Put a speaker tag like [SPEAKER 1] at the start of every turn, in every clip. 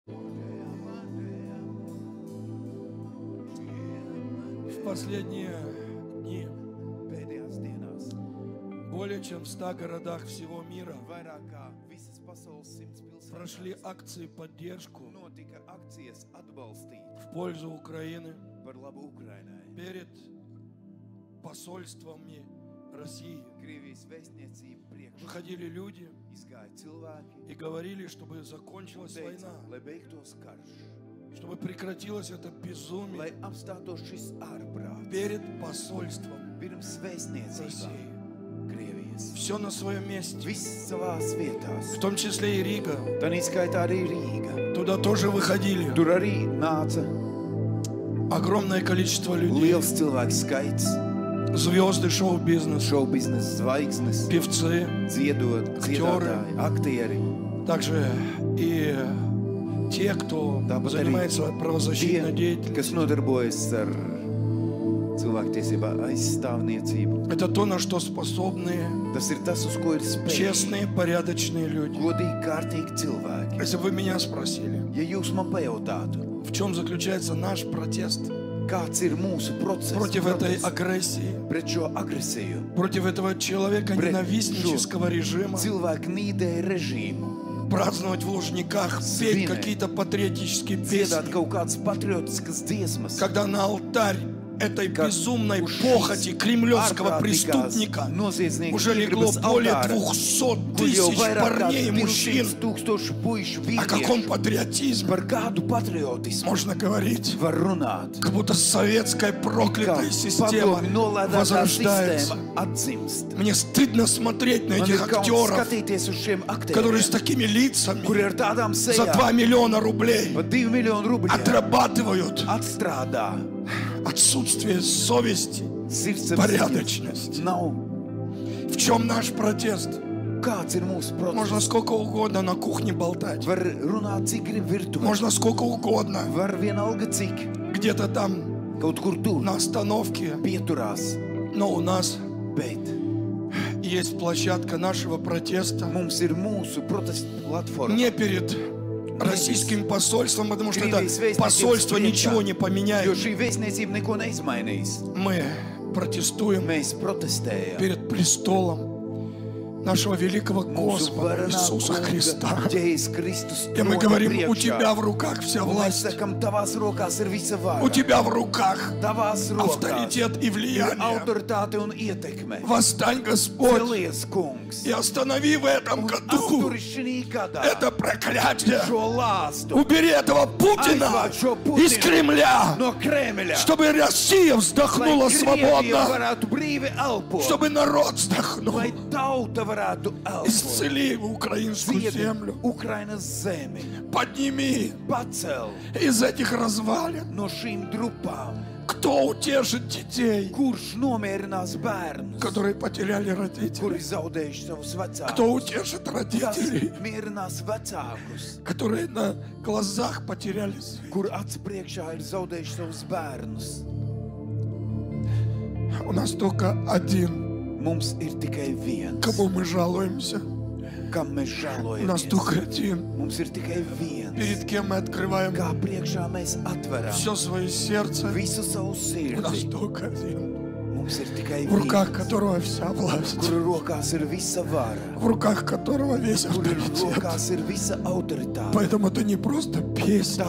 [SPEAKER 1] В последние дни более чем в 100 городах всего мира прошли акции поддержку в пользу Украины перед посольствами России. Выходили люди и говорили, чтобы закончилась война, чтобы прекратилось это безумие перед посольством России. Все на своем месте, в том числе и Рига. Туда тоже выходили огромное количество людей, звезды шоу-бизнеса, певцы, актеры, также и те, кто занимается правозащитной деятельностью. Это то, на что способны честные, порядочные люди. Если бы вы меня спросили, в чем заключается наш протест против этой агрессии, против этого человека-ненавистнического режима, праздновать в Лужниках, петь какие-то патриотические песни, когда на алтарь этой безумной похоти кремлевского преступника уже легло более 200 тысяч парней и мужчин. О каком патриотизме можно говорить? Как будто советская проклятая система возрождается. Мне стыдно смотреть на этих актеров, которые с такими лицами за 2 миллиона рублей отрабатывают отсутствие совести, порядочности. В чем наш протест? Можно сколько угодно на кухне болтать. Можно сколько угодно. Где-то там на остановке. Но у нас есть площадка нашего протеста. Не перед российским посольством, потому что это посольство ничего не поменяет. Мы протестуем перед престолом нашего великого Господа Иисуса Христа. И мы говорим, у Тебя в руках вся власть. У Тебя в руках авторитет и влияние. Восстань, Господь, и останови в этом году это проклятие. Убери этого Путина из Кремля, чтобы Россия вздохнула свободно, чтобы народ вздохнул. Исцели украинскую землю. Подними из этих развалин. Кто утешит детей, которые потеряли родителей? Кто утешит родителей, которые на глазах потеряли сына? У нас только один, кому мы жалуемся. У нас только один, перед кем мы открываем все свое сердце. У нас только один, в руках которого вся власть, в руках которого весь авторитет. Поэтому это не просто песни,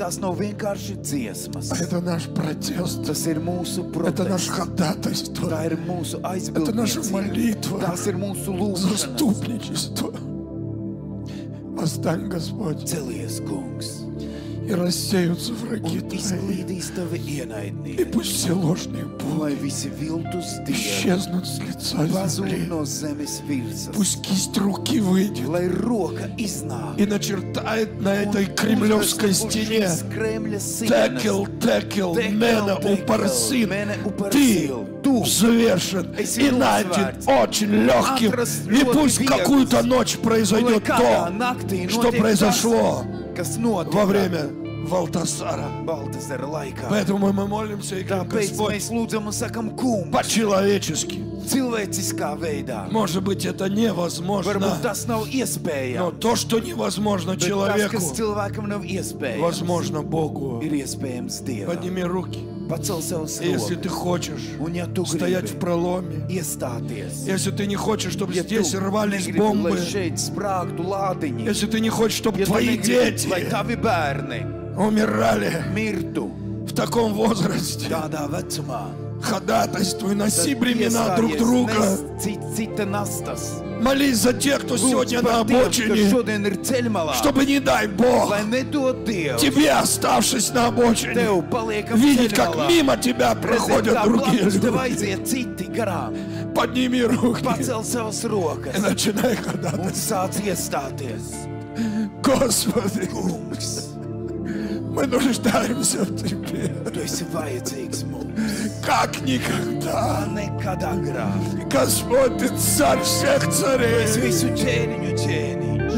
[SPEAKER 1] а это наш протест, это наше ходатайство, это наша молитва, заступничество. Восстань, Господь, и рассеются враги Твои, и пусть все ложные боги исчезнут с лица земли. Пусть кисть руки выйдет и начертает на этой кремлевской стене: «Текел, текел, мене упарсин». Ты взвешен и найден очень легким. И пусть в какую-то ночь произойдет то, что произошло во время Валтасара.
[SPEAKER 2] Baltasara laikā.
[SPEAKER 1] Поэтому мы молимся и говорим:
[SPEAKER 2] Tāpēc
[SPEAKER 1] Господь,
[SPEAKER 2] mēs lūdzam un sakam, kungs,
[SPEAKER 1] по-человечески.
[SPEAKER 2] cilvēciskā veidā.
[SPEAKER 1] Может быть, это невозможно.
[SPEAKER 2] Varbūt tas nav
[SPEAKER 1] Но
[SPEAKER 2] iespējams.
[SPEAKER 1] то, что невозможно
[SPEAKER 2] Bet tas,
[SPEAKER 1] человеку,
[SPEAKER 2] kas cilvēkam nav iespējams,
[SPEAKER 1] возможно Богу.
[SPEAKER 2] ir iespējams Dievam.
[SPEAKER 1] Подними руки.
[SPEAKER 2] Pacel savus
[SPEAKER 1] Если ты
[SPEAKER 2] rokas
[SPEAKER 1] хочешь
[SPEAKER 2] un ja tu
[SPEAKER 1] стоять в
[SPEAKER 2] gribi
[SPEAKER 1] проломе,
[SPEAKER 2] iestāties,
[SPEAKER 1] если ты не хочешь, чтобы
[SPEAKER 2] ja
[SPEAKER 1] здесь
[SPEAKER 2] tu
[SPEAKER 1] рвались
[SPEAKER 2] negribi,
[SPEAKER 1] бомбы,
[SPEAKER 2] lai šeit sprāgtu lādiņi,
[SPEAKER 1] если ты не хочешь, чтобы
[SPEAKER 2] ja tu
[SPEAKER 1] твои
[SPEAKER 2] negribi,
[SPEAKER 1] дети
[SPEAKER 2] lai tavi bērni
[SPEAKER 1] умирали
[SPEAKER 2] mirtu
[SPEAKER 1] в таком возрасте,
[SPEAKER 2] tādā vecumā,
[SPEAKER 1] ходатайствуй, носи
[SPEAKER 2] tad
[SPEAKER 1] бремена друг
[SPEAKER 2] iestājies,
[SPEAKER 1] друга.
[SPEAKER 2] nes cita nastas.
[SPEAKER 1] Молись за тех, кто сегодня
[SPEAKER 2] Lūdzu
[SPEAKER 1] на
[SPEAKER 2] par tiem, kas
[SPEAKER 1] обочине,
[SPEAKER 2] šodien ir ceļmalā,
[SPEAKER 1] чтобы, не дай Бог,
[SPEAKER 2] lai nedod Dievs
[SPEAKER 1] тебе, оставшись на обочине,
[SPEAKER 2] tev paliekam
[SPEAKER 1] видеть, как
[SPEAKER 2] ceļmalā.
[SPEAKER 1] мимо тебя
[SPEAKER 2] Redzēt,
[SPEAKER 1] проходят
[SPEAKER 2] kā
[SPEAKER 1] другие
[SPEAKER 2] blakus tev
[SPEAKER 1] люди.
[SPEAKER 2] aiziet citi garām.
[SPEAKER 1] Подними руки
[SPEAKER 2] Pacel savas
[SPEAKER 1] и
[SPEAKER 2] rokas
[SPEAKER 1] начинай
[SPEAKER 2] un
[SPEAKER 1] ходатайствовать.
[SPEAKER 2] sāc iestāties.
[SPEAKER 1] Господи,
[SPEAKER 2] Kungs,
[SPEAKER 1] мы нуждаемся в Тебе,
[SPEAKER 2] tu esi vajadzīgs mums,
[SPEAKER 1] как никогда.
[SPEAKER 2] kā nekad agrāk.
[SPEAKER 1] Господь, Ты царь всех
[SPEAKER 2] Tu esi
[SPEAKER 1] царей.
[SPEAKER 2] visu ķēniņu ķēniņš.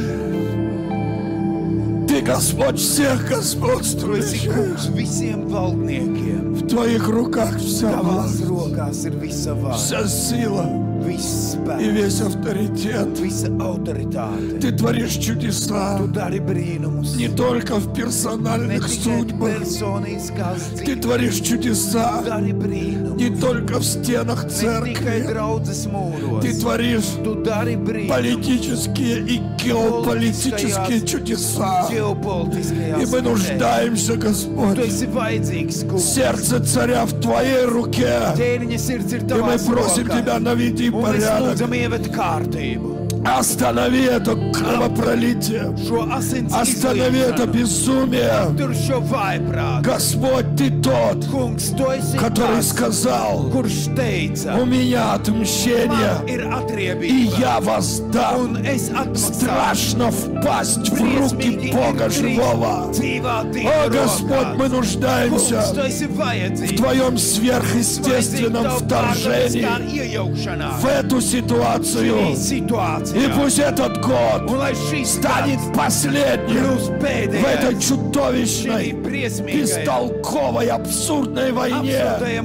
[SPEAKER 1] Ты Господь всех
[SPEAKER 2] Tu esi
[SPEAKER 1] господствующих.
[SPEAKER 2] kungs visiem valdniekiem.
[SPEAKER 1] В Твоих руках вся
[SPEAKER 2] Tavās
[SPEAKER 1] власть,
[SPEAKER 2] rokās ir visa vara,
[SPEAKER 1] вся сила
[SPEAKER 2] viss
[SPEAKER 1] и
[SPEAKER 2] spēks,
[SPEAKER 1] весь авторитет.
[SPEAKER 2] visa autoritāte.
[SPEAKER 1] Ты творишь чудеса
[SPEAKER 2] Tu dari brīnumus,
[SPEAKER 1] не только в
[SPEAKER 2] ne
[SPEAKER 1] персональных
[SPEAKER 2] tikai
[SPEAKER 1] судьбах.
[SPEAKER 2] personiskās
[SPEAKER 1] Ты
[SPEAKER 2] dzīves.
[SPEAKER 1] творишь
[SPEAKER 2] Tu
[SPEAKER 1] чудеса
[SPEAKER 2] dari brīnumus,
[SPEAKER 1] не только в стенах
[SPEAKER 2] ne tikai
[SPEAKER 1] церкви.
[SPEAKER 2] draudzes mūros.
[SPEAKER 1] Ты творишь
[SPEAKER 2] Tu dari brīnumus
[SPEAKER 1] политические и геополитические чудеса.
[SPEAKER 2] ģeopolitiskajās
[SPEAKER 1] И мы
[SPEAKER 2] spēlēs.
[SPEAKER 1] нуждаемся,
[SPEAKER 2] Tu
[SPEAKER 1] Господь.
[SPEAKER 2] esi vajadzīgs, kungs.
[SPEAKER 1] Сердце царя в Твоей руке.
[SPEAKER 2] Ķēniņa sirds ir
[SPEAKER 1] И мы
[SPEAKER 2] tavās
[SPEAKER 1] просим
[SPEAKER 2] rokās.
[SPEAKER 1] Тебя, наведи
[SPEAKER 2] Un mēs
[SPEAKER 1] порядок.
[SPEAKER 2] lūdzam ievet kārtību.
[SPEAKER 1] Останови это кровопролитие.
[SPEAKER 2] Šo asins
[SPEAKER 1] Останови это
[SPEAKER 2] izliešanu.
[SPEAKER 1] безумие.
[SPEAKER 2] Tur šo vājprātu.
[SPEAKER 1] Господь, Ты тот,
[SPEAKER 2] Kungs, tu esi
[SPEAKER 1] который
[SPEAKER 2] tas,
[SPEAKER 1] сказал:
[SPEAKER 2] kurš teica,
[SPEAKER 1] у меня отмщение,
[SPEAKER 2] man ir
[SPEAKER 1] и
[SPEAKER 2] atriebība,
[SPEAKER 1] я воздам.
[SPEAKER 2] un es atmaksāšu.
[SPEAKER 1] Страшно впасть в руки Бога живого.
[SPEAKER 2] Dzīvā
[SPEAKER 1] О,
[SPEAKER 2] Dieva
[SPEAKER 1] Господь, мы
[SPEAKER 2] rokās. Kungs, tu
[SPEAKER 1] нуждаемся
[SPEAKER 2] esi
[SPEAKER 1] в
[SPEAKER 2] vajadzīgs.
[SPEAKER 1] Твоем сверхъестественном вторжении в эту ситуацию. И пусть этот год станет последним в этой чудовищной, бестолковой, абсурдной войне.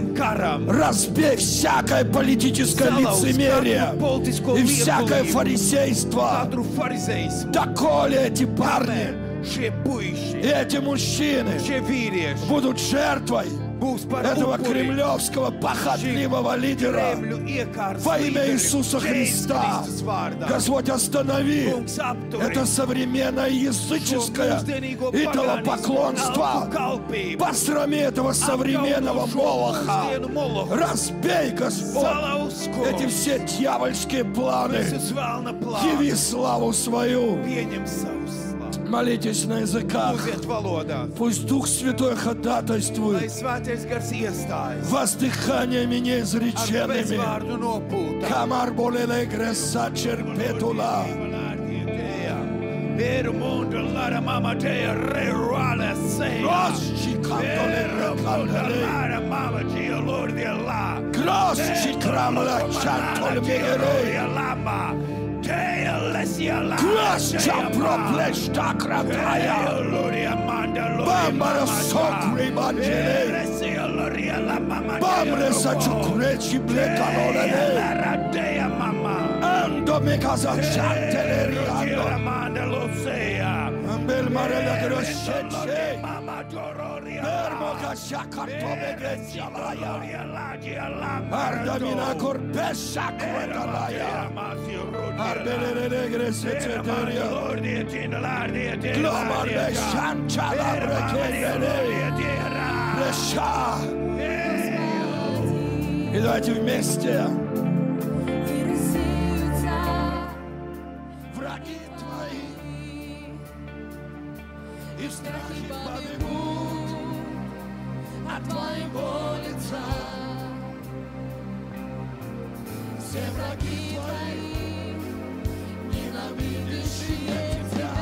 [SPEAKER 1] Разбей всякое политическое лицемерие и всякое фарисейство. Доколе эти парни и эти мужчины будут жертвой этого кремлевского похотливого лидера во имя Иисуса Христа. Господь, останови это современное языческое идолопоклонство. Посрами этого современного молоха. Разбей, Господь, эти все дьявольские планы. Яви славу свою. Молитесь на языках. Пусть Дух Святой ходатайствует воздыханиями неизреченными. Камар болеле греса черпетула. Гросчи крамла чантоль мегерей. Красча проплеща кракая. Бамбара сокри манджелей. Бамре сачукречи блекалолелей. Ando me casa chanteleriando. Ambel marella groscece. Nermo casciacarto begecialaya. Ardamina corpescia quetalaya. Arbelere greseceteria. Glomar besciancia la brecchiere. Бреша. И давайте вместе. Враги твои и в страхе побегут от твоего лица. Все враги твои, ненавидящие тебя.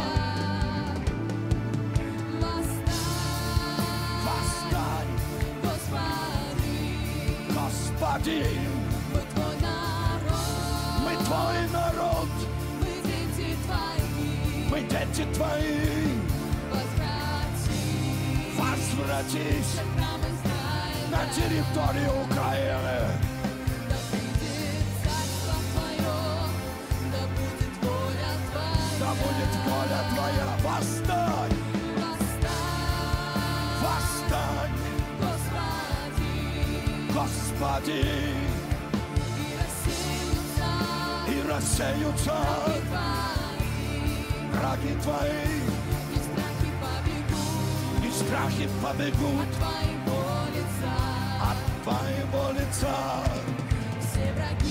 [SPEAKER 1] Восстань, Господи, мы Твой народ, мы дети Твои. возвратись на территорию Украины. Да будет воля Твоя. Восстань! Восстань! Господи! И рассеются враги Твои, и страхи побегут от Твоего лица. Все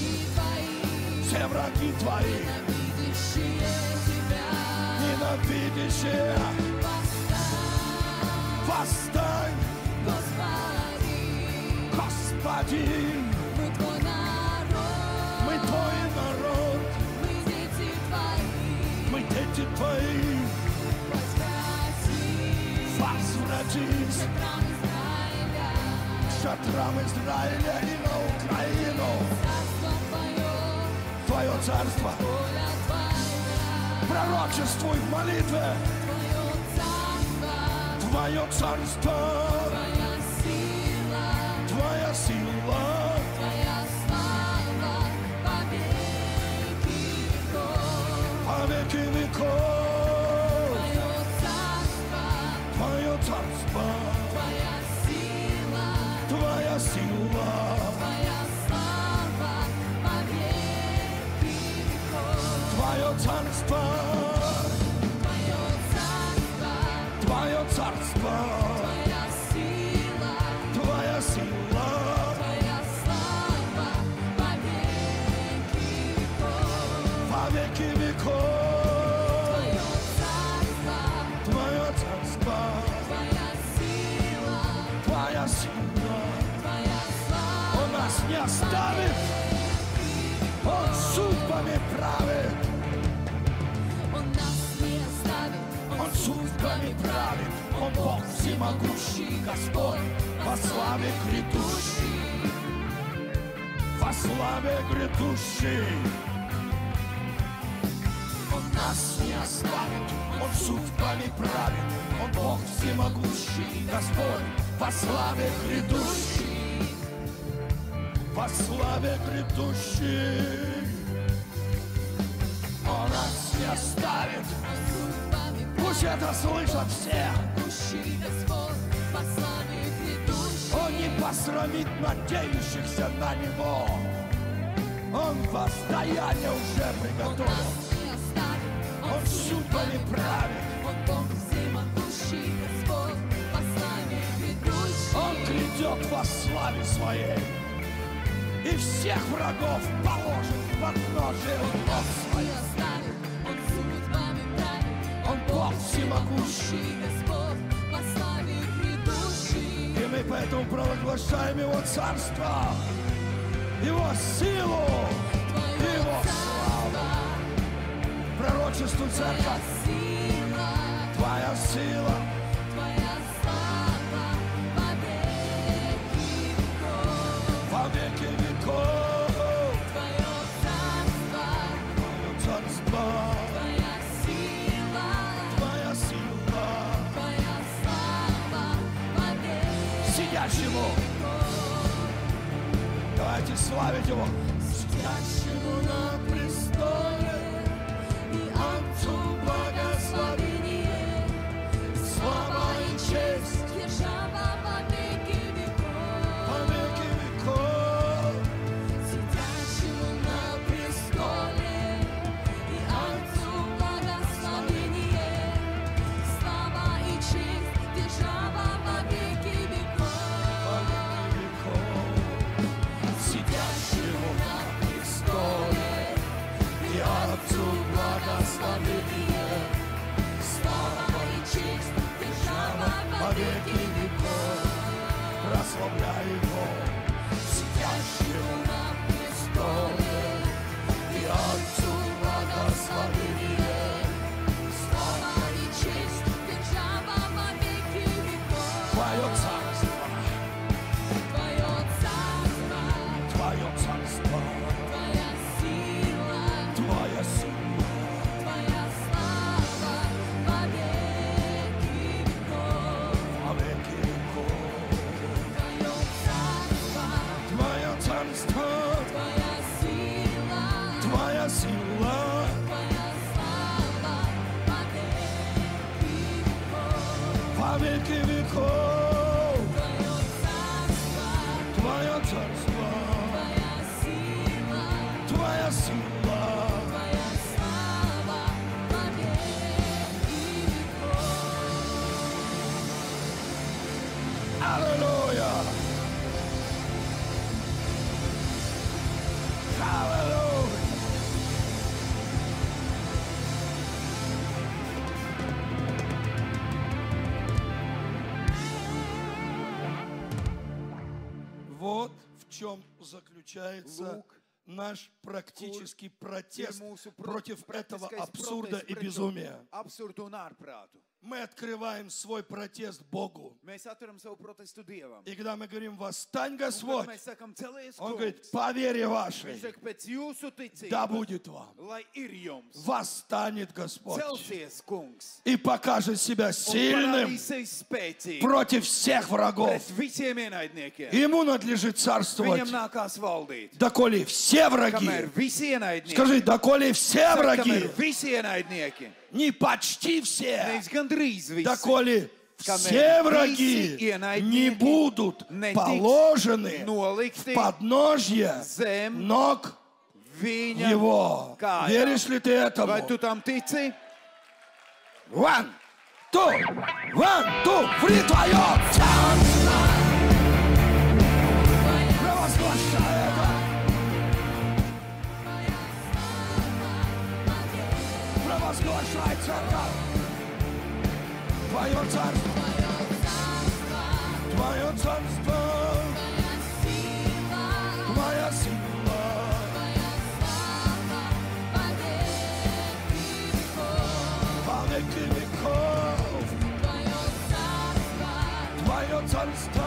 [SPEAKER 1] враги Твои, ненавидящие, восстань, Господи, мы Твой народ, мы дети Твои, возвратись к шатрам Израиля и на Украину. Твое царство, пророчествуй в молитве. Твое царство, Твоя сила, по веки веков. Твое царство, Твоя сила, Твое царство, Твое царство, Твоя сила, во веки веков. Твое царство, Твоя сила, Он нас не оставит, Он судьбами правит. Он судьбами правит, Он Бог всемогущий, Господь во славе грядущий, во славе грядущий. Он нас не оставит, Он судьбами правит, Он Бог всемогущий, Господь во славе грядущий, во славе грядущий. Он нас не оставит. Пусть это слышат все. Он не посрамит надеющихся на Него. Он воздаяние уже приготовил. Он судьбами правит. Он грядет во славе Своей и всех врагов положит в подножие ног Своих. Он Бог всемогущий,
[SPEAKER 3] Господь во славе грядущий.
[SPEAKER 1] и мы поэтому провозглашаем Его царство, Его силу, Его славу. Пророчествуй, церковь, Твоя сила,
[SPEAKER 3] Твоя слава во веки веков.
[SPEAKER 1] во веки веков.
[SPEAKER 3] Твое царство,
[SPEAKER 1] Твое царство,
[SPEAKER 3] Твоя сила,
[SPEAKER 1] Твоя сила,
[SPEAKER 3] Твоя слава во веки
[SPEAKER 1] сидящему.
[SPEAKER 3] веков.
[SPEAKER 1] Давайте славить Его.
[SPEAKER 3] Сидящему на престоле и Отцу благословение, слава и честь, держава во веки
[SPEAKER 1] Во
[SPEAKER 3] веков.
[SPEAKER 1] веки веков.
[SPEAKER 3] Сидящему на престоле и Отцу благословение, слава и честь, держава во веки
[SPEAKER 1] Во
[SPEAKER 3] веков.
[SPEAKER 1] веки веков. Сидящему на престоле веки веков. Твое царство, Твоя сила, Аллилуйя! Аллилуйя! Вот в чем заключается наш практический протест против этого абсурда и безумия. Мы открываем свой протест Богу. И когда мы говорим «Восстань, Господь», Он говорит «По вере вашей, да будет вам». Восстанет Господь и покажет себя сильным против всех врагов. Ему надлежит царствовать, доколе все враги, скажи, доколе все враги, не почти все, доколе все враги не будут положены в подножье ног Его. Веришь ли ты этому? One, two, three, твое царство. Провозглашай это. Провозглашай церковь. Твое царство. Твое царство. Твоя сила. По веки веков. Твое царство.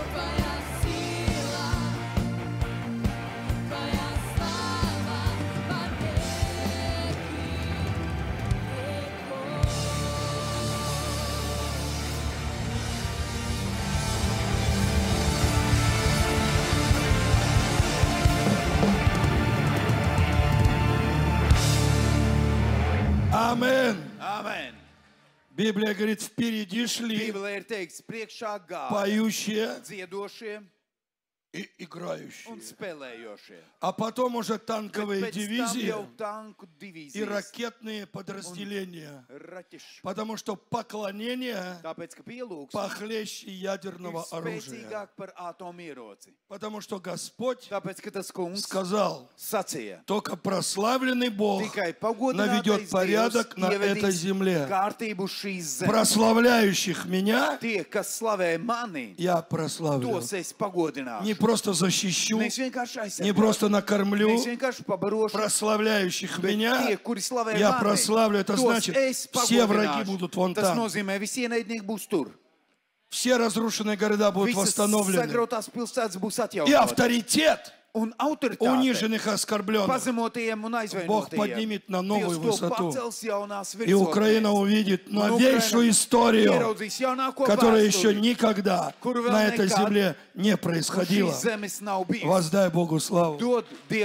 [SPEAKER 1] Amen.
[SPEAKER 2] Amen.
[SPEAKER 1] Библия говорит, впереди шли поющие и играющие. А потом уже танковые дивизии и ракетные подразделения. Потому что поклонение похлеще ядерного оружия. Потому что Господь сказал, только прославленный Бог наведет порядок на этой земле. Прославляющих меня я прославлю. Не просто защищу, не просто накормлю. Прославляющих меня я прославлю. Это значит, все враги будут вон там. Все разрушенные города будут восстановлены. И авторитет униженных и оскорбленных Бог поднимет на новую высоту. И Украина увидит новейшую историю, которая еще никогда на этой земле не происходила. Воздай Богу славу.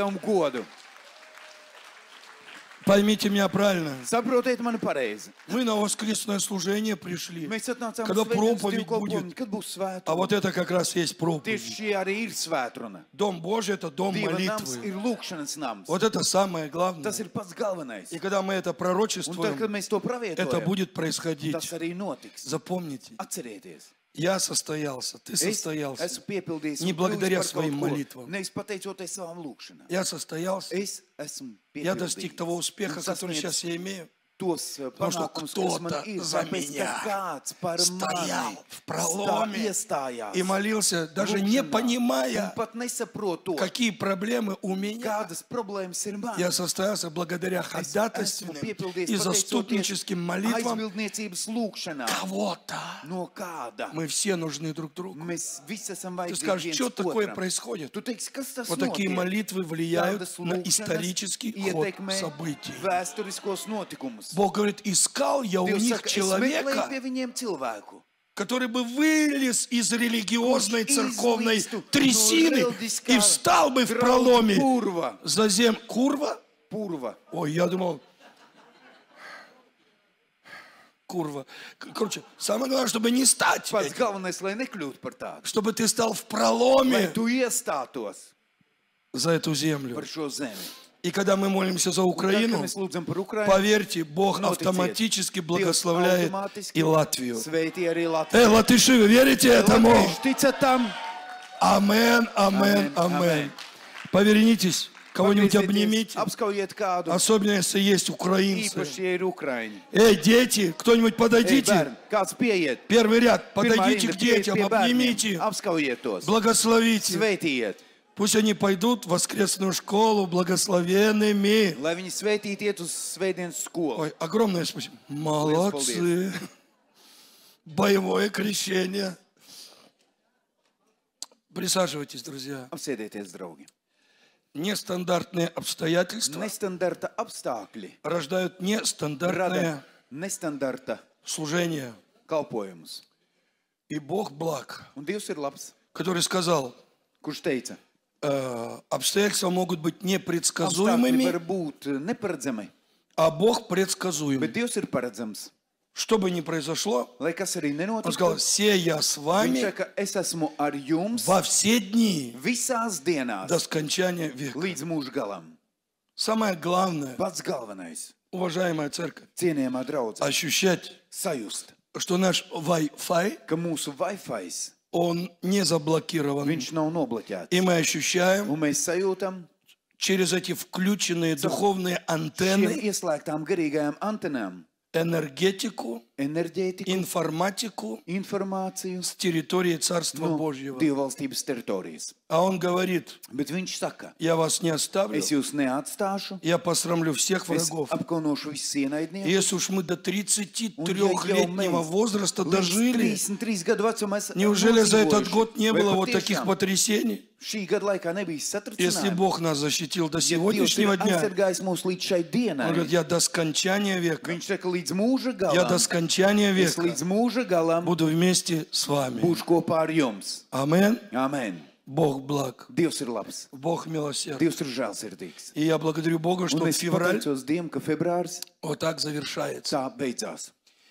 [SPEAKER 1] Поймите меня правильно. Мы на воскресное служение пришли, когда проповедь будет. А вот это как раз есть проповедь. Дом Божий — это дом молитвы. Вот это самое главное. И когда мы это пророчествуем, это будет происходить. Запомните. Я состоялся, ты состоялся не благодаря своим молитвам. Я состоялся, я достиг того успеха, который сейчас я имею. Потому что кто-то за меня стоял в проломе и молился, даже не понимая, какие проблемы у меня. Я состоялся благодаря ходатайственным и заступническим молитвам кого-то. Мы все нужны друг другу. Ты скажешь, что такое происходит? Вот такие молитвы влияют на исторический ход событий. Бог говорит, искал я у них человека, который бы вылез из религиозной церковной трясины и встал бы в проломе за землю. Курва? Ой, я думал, Курва. Короче, самое главное, чтобы не стать
[SPEAKER 2] Pats
[SPEAKER 1] этим.
[SPEAKER 2] galvenais, lai nekļūtu par tādu.
[SPEAKER 1] Чтобы ты стал в
[SPEAKER 2] Lai
[SPEAKER 1] проломе
[SPEAKER 2] tu iestātos
[SPEAKER 1] за эту землю.
[SPEAKER 2] par šo zemi.
[SPEAKER 1] И когда мы молимся за
[SPEAKER 2] Tad, kad
[SPEAKER 1] Украину,
[SPEAKER 2] mēs lūdzam par Ukrainu,
[SPEAKER 1] поверьте, Бог
[SPEAKER 2] noticiet,
[SPEAKER 1] автоматически
[SPEAKER 2] Dievs
[SPEAKER 1] благословляет
[SPEAKER 2] automātiski
[SPEAKER 1] и Латвию.
[SPEAKER 2] sveitī arī Latviju.
[SPEAKER 1] Латыши, вы верите этому?
[SPEAKER 2] Latvieši, ticat tam?
[SPEAKER 1] Амен, амен,
[SPEAKER 2] Амен,
[SPEAKER 1] амен.
[SPEAKER 2] амен.
[SPEAKER 1] Повернитесь, кого-нибудь
[SPEAKER 2] Pagriezieties,
[SPEAKER 1] обнимите.
[SPEAKER 2] apskaujiet kādu,
[SPEAKER 1] Особенно, если есть украинцы.
[SPEAKER 2] īpaši, ja ir Ukraiņi.
[SPEAKER 1] Эй, дети, кто-нибудь
[SPEAKER 2] Ei,
[SPEAKER 1] подойдите.
[SPEAKER 2] bērni, kāds pieiet?
[SPEAKER 1] Первый ряд,
[SPEAKER 2] Pirmā
[SPEAKER 1] подойдите
[SPEAKER 2] rinda,
[SPEAKER 1] к
[SPEAKER 2] pieiet
[SPEAKER 1] детям,
[SPEAKER 2] pie bērniem,
[SPEAKER 1] обнимите,
[SPEAKER 2] apskaujiet tos,
[SPEAKER 1] благословите.
[SPEAKER 2] sveitījiet.
[SPEAKER 1] Пусть они пойдут в воскресную школу благословенными.
[SPEAKER 2] Lai viņi sveitītu iet uz svētdienas skolu.
[SPEAKER 1] Ой, огромное спасибо. Молодцы. Боевое крещение. Присаживайтесь, друзья.
[SPEAKER 2] Apsēdieties, draugi.
[SPEAKER 1] Нестандартные обстоятельства
[SPEAKER 2] Nestandarta apstākļi
[SPEAKER 1] рождают нестандартное
[SPEAKER 2] rada nestandarta
[SPEAKER 1] служение.
[SPEAKER 2] kalpojumus.
[SPEAKER 1] И Бог благ,
[SPEAKER 2] Un Dievs ir labs,
[SPEAKER 1] который сказал,
[SPEAKER 2] kurš teica,
[SPEAKER 1] обстоятельства могут быть
[SPEAKER 2] apstākļi
[SPEAKER 1] непредсказуемыми,
[SPEAKER 2] var būt neparedzami,
[SPEAKER 1] а Бог предсказуем.
[SPEAKER 2] bet Dievs ir paredzams.
[SPEAKER 1] Что бы ни произошло,
[SPEAKER 2] Lai kas arī
[SPEAKER 1] Он сказал,
[SPEAKER 2] nenotiktu,
[SPEAKER 1] все я с
[SPEAKER 2] viņš
[SPEAKER 1] вами
[SPEAKER 2] saka, es esmu ar jums
[SPEAKER 1] во все дни
[SPEAKER 2] visās dienās
[SPEAKER 1] до скончания века.
[SPEAKER 2] līdz mūža galam.
[SPEAKER 1] Самое главное,
[SPEAKER 2] Pats galvenais,
[SPEAKER 1] уважаемая церковь,
[SPEAKER 2] cienījamā draudzene,
[SPEAKER 1] ощущать,
[SPEAKER 2] sajust,
[SPEAKER 1] что наш Wi-Fi,
[SPEAKER 2] ka mūsu Wi-Fi,
[SPEAKER 1] он не заблокирован.
[SPEAKER 2] viņš nav nobloķēts.
[SPEAKER 1] И мы ощущаем
[SPEAKER 2] Un mēs sajūtam
[SPEAKER 1] через эти включенные духовные
[SPEAKER 2] šiem
[SPEAKER 1] антенны
[SPEAKER 2] ieslēgtām garīgajām antenām
[SPEAKER 1] энергетику,
[SPEAKER 2] enerģētiku,
[SPEAKER 1] информатику
[SPEAKER 2] informāciju
[SPEAKER 1] с территории Царства
[SPEAKER 2] no
[SPEAKER 1] Божьего.
[SPEAKER 2] dievvalstības teritorijas.
[SPEAKER 1] А Он говорит,
[SPEAKER 2] Bet viņš saka,
[SPEAKER 1] я вас не оставлю,
[SPEAKER 2] es jūs neatstāšu,
[SPEAKER 1] я посрамлю всех
[SPEAKER 2] es
[SPEAKER 1] врагов.
[SPEAKER 2] apkaunošu visus
[SPEAKER 1] И
[SPEAKER 2] ienaidniekus.
[SPEAKER 1] если уж мы до 33-летнего возраста
[SPEAKER 2] Līdz
[SPEAKER 1] дожили,
[SPEAKER 2] 33 gadu vecumā esam
[SPEAKER 1] неужели за этот
[SPEAKER 2] nodzīvojuši?
[SPEAKER 1] год не
[SPEAKER 2] Vai
[SPEAKER 1] было вот
[SPEAKER 2] patiešām
[SPEAKER 1] таких потрясений?
[SPEAKER 2] šī gada laikā nebija
[SPEAKER 1] Если
[SPEAKER 2] satricinājumi?
[SPEAKER 1] Бог нас защитил до
[SPEAKER 2] Ja Dievs ir
[SPEAKER 1] сегодняшнего дня,
[SPEAKER 2] aizsargājis mūs līdz šai
[SPEAKER 1] Он
[SPEAKER 2] dienai,
[SPEAKER 1] говорит, я до скончания века,
[SPEAKER 2] viņš saka, līdz mūža
[SPEAKER 1] я до
[SPEAKER 2] galam,
[SPEAKER 1] скончания
[SPEAKER 2] es
[SPEAKER 1] века
[SPEAKER 2] līdz mūža galam
[SPEAKER 1] буду вместе с вами.
[SPEAKER 2] būšu kopā ar jums.
[SPEAKER 1] Амен.
[SPEAKER 2] Amen.
[SPEAKER 1] Бог благ,
[SPEAKER 2] Dievs ir labs.
[SPEAKER 1] Бог милосердный.
[SPEAKER 2] Dievs ir žēlsirdīgs.
[SPEAKER 1] И я благодарю Бога,
[SPEAKER 2] Un
[SPEAKER 1] что
[SPEAKER 2] es
[SPEAKER 1] февраль
[SPEAKER 2] pateicos Dievam, ka februāris
[SPEAKER 1] вот так завершается.
[SPEAKER 2] tā beidzās.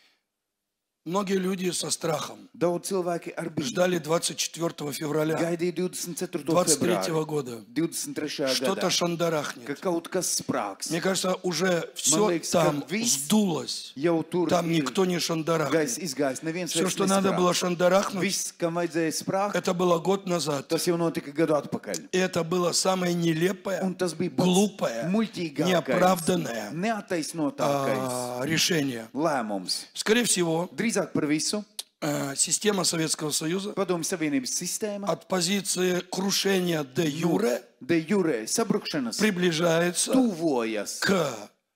[SPEAKER 1] Многие люди со страхом
[SPEAKER 2] Daudz cilvēki ar bību
[SPEAKER 1] ждали 24 февраля
[SPEAKER 2] gaidīja 24.
[SPEAKER 1] 23
[SPEAKER 2] februāri,
[SPEAKER 1] года.
[SPEAKER 2] 23.
[SPEAKER 1] Что-то
[SPEAKER 2] gadā, ka
[SPEAKER 1] шандарахнет.
[SPEAKER 2] kaut kas sprāks.
[SPEAKER 1] Мне кажется, уже все
[SPEAKER 2] liekas,
[SPEAKER 1] там
[SPEAKER 2] ka viss
[SPEAKER 1] сдулось.
[SPEAKER 2] Jau tur
[SPEAKER 1] Там
[SPEAKER 2] ir
[SPEAKER 1] никто не
[SPEAKER 2] gaiss
[SPEAKER 1] шандарахнет.
[SPEAKER 2] izgājis, neviens
[SPEAKER 1] Все,
[SPEAKER 2] vairs
[SPEAKER 1] что надо было
[SPEAKER 2] nesprāg.
[SPEAKER 1] шандарахнуть,
[SPEAKER 2] Viss, kam vajadzēja sprākt,
[SPEAKER 1] это было год назад.
[SPEAKER 2] tas jau notika gadu atpakaļ.
[SPEAKER 1] И это было самое нелепое,
[SPEAKER 2] Un tas bija
[SPEAKER 1] глупое,
[SPEAKER 2] muļķīgākais,
[SPEAKER 1] неоправданное
[SPEAKER 2] neattaisnotākais
[SPEAKER 1] решение.
[SPEAKER 2] lēmums.
[SPEAKER 1] Скорее всего,
[SPEAKER 2] Drīzāk par visu
[SPEAKER 1] система Советского Союза
[SPEAKER 2] Padomju Savienības sistēma
[SPEAKER 1] от позиции крушения де юре
[SPEAKER 2] de jure sabrukšanas
[SPEAKER 1] приближается
[SPEAKER 2] tuvojas
[SPEAKER 1] к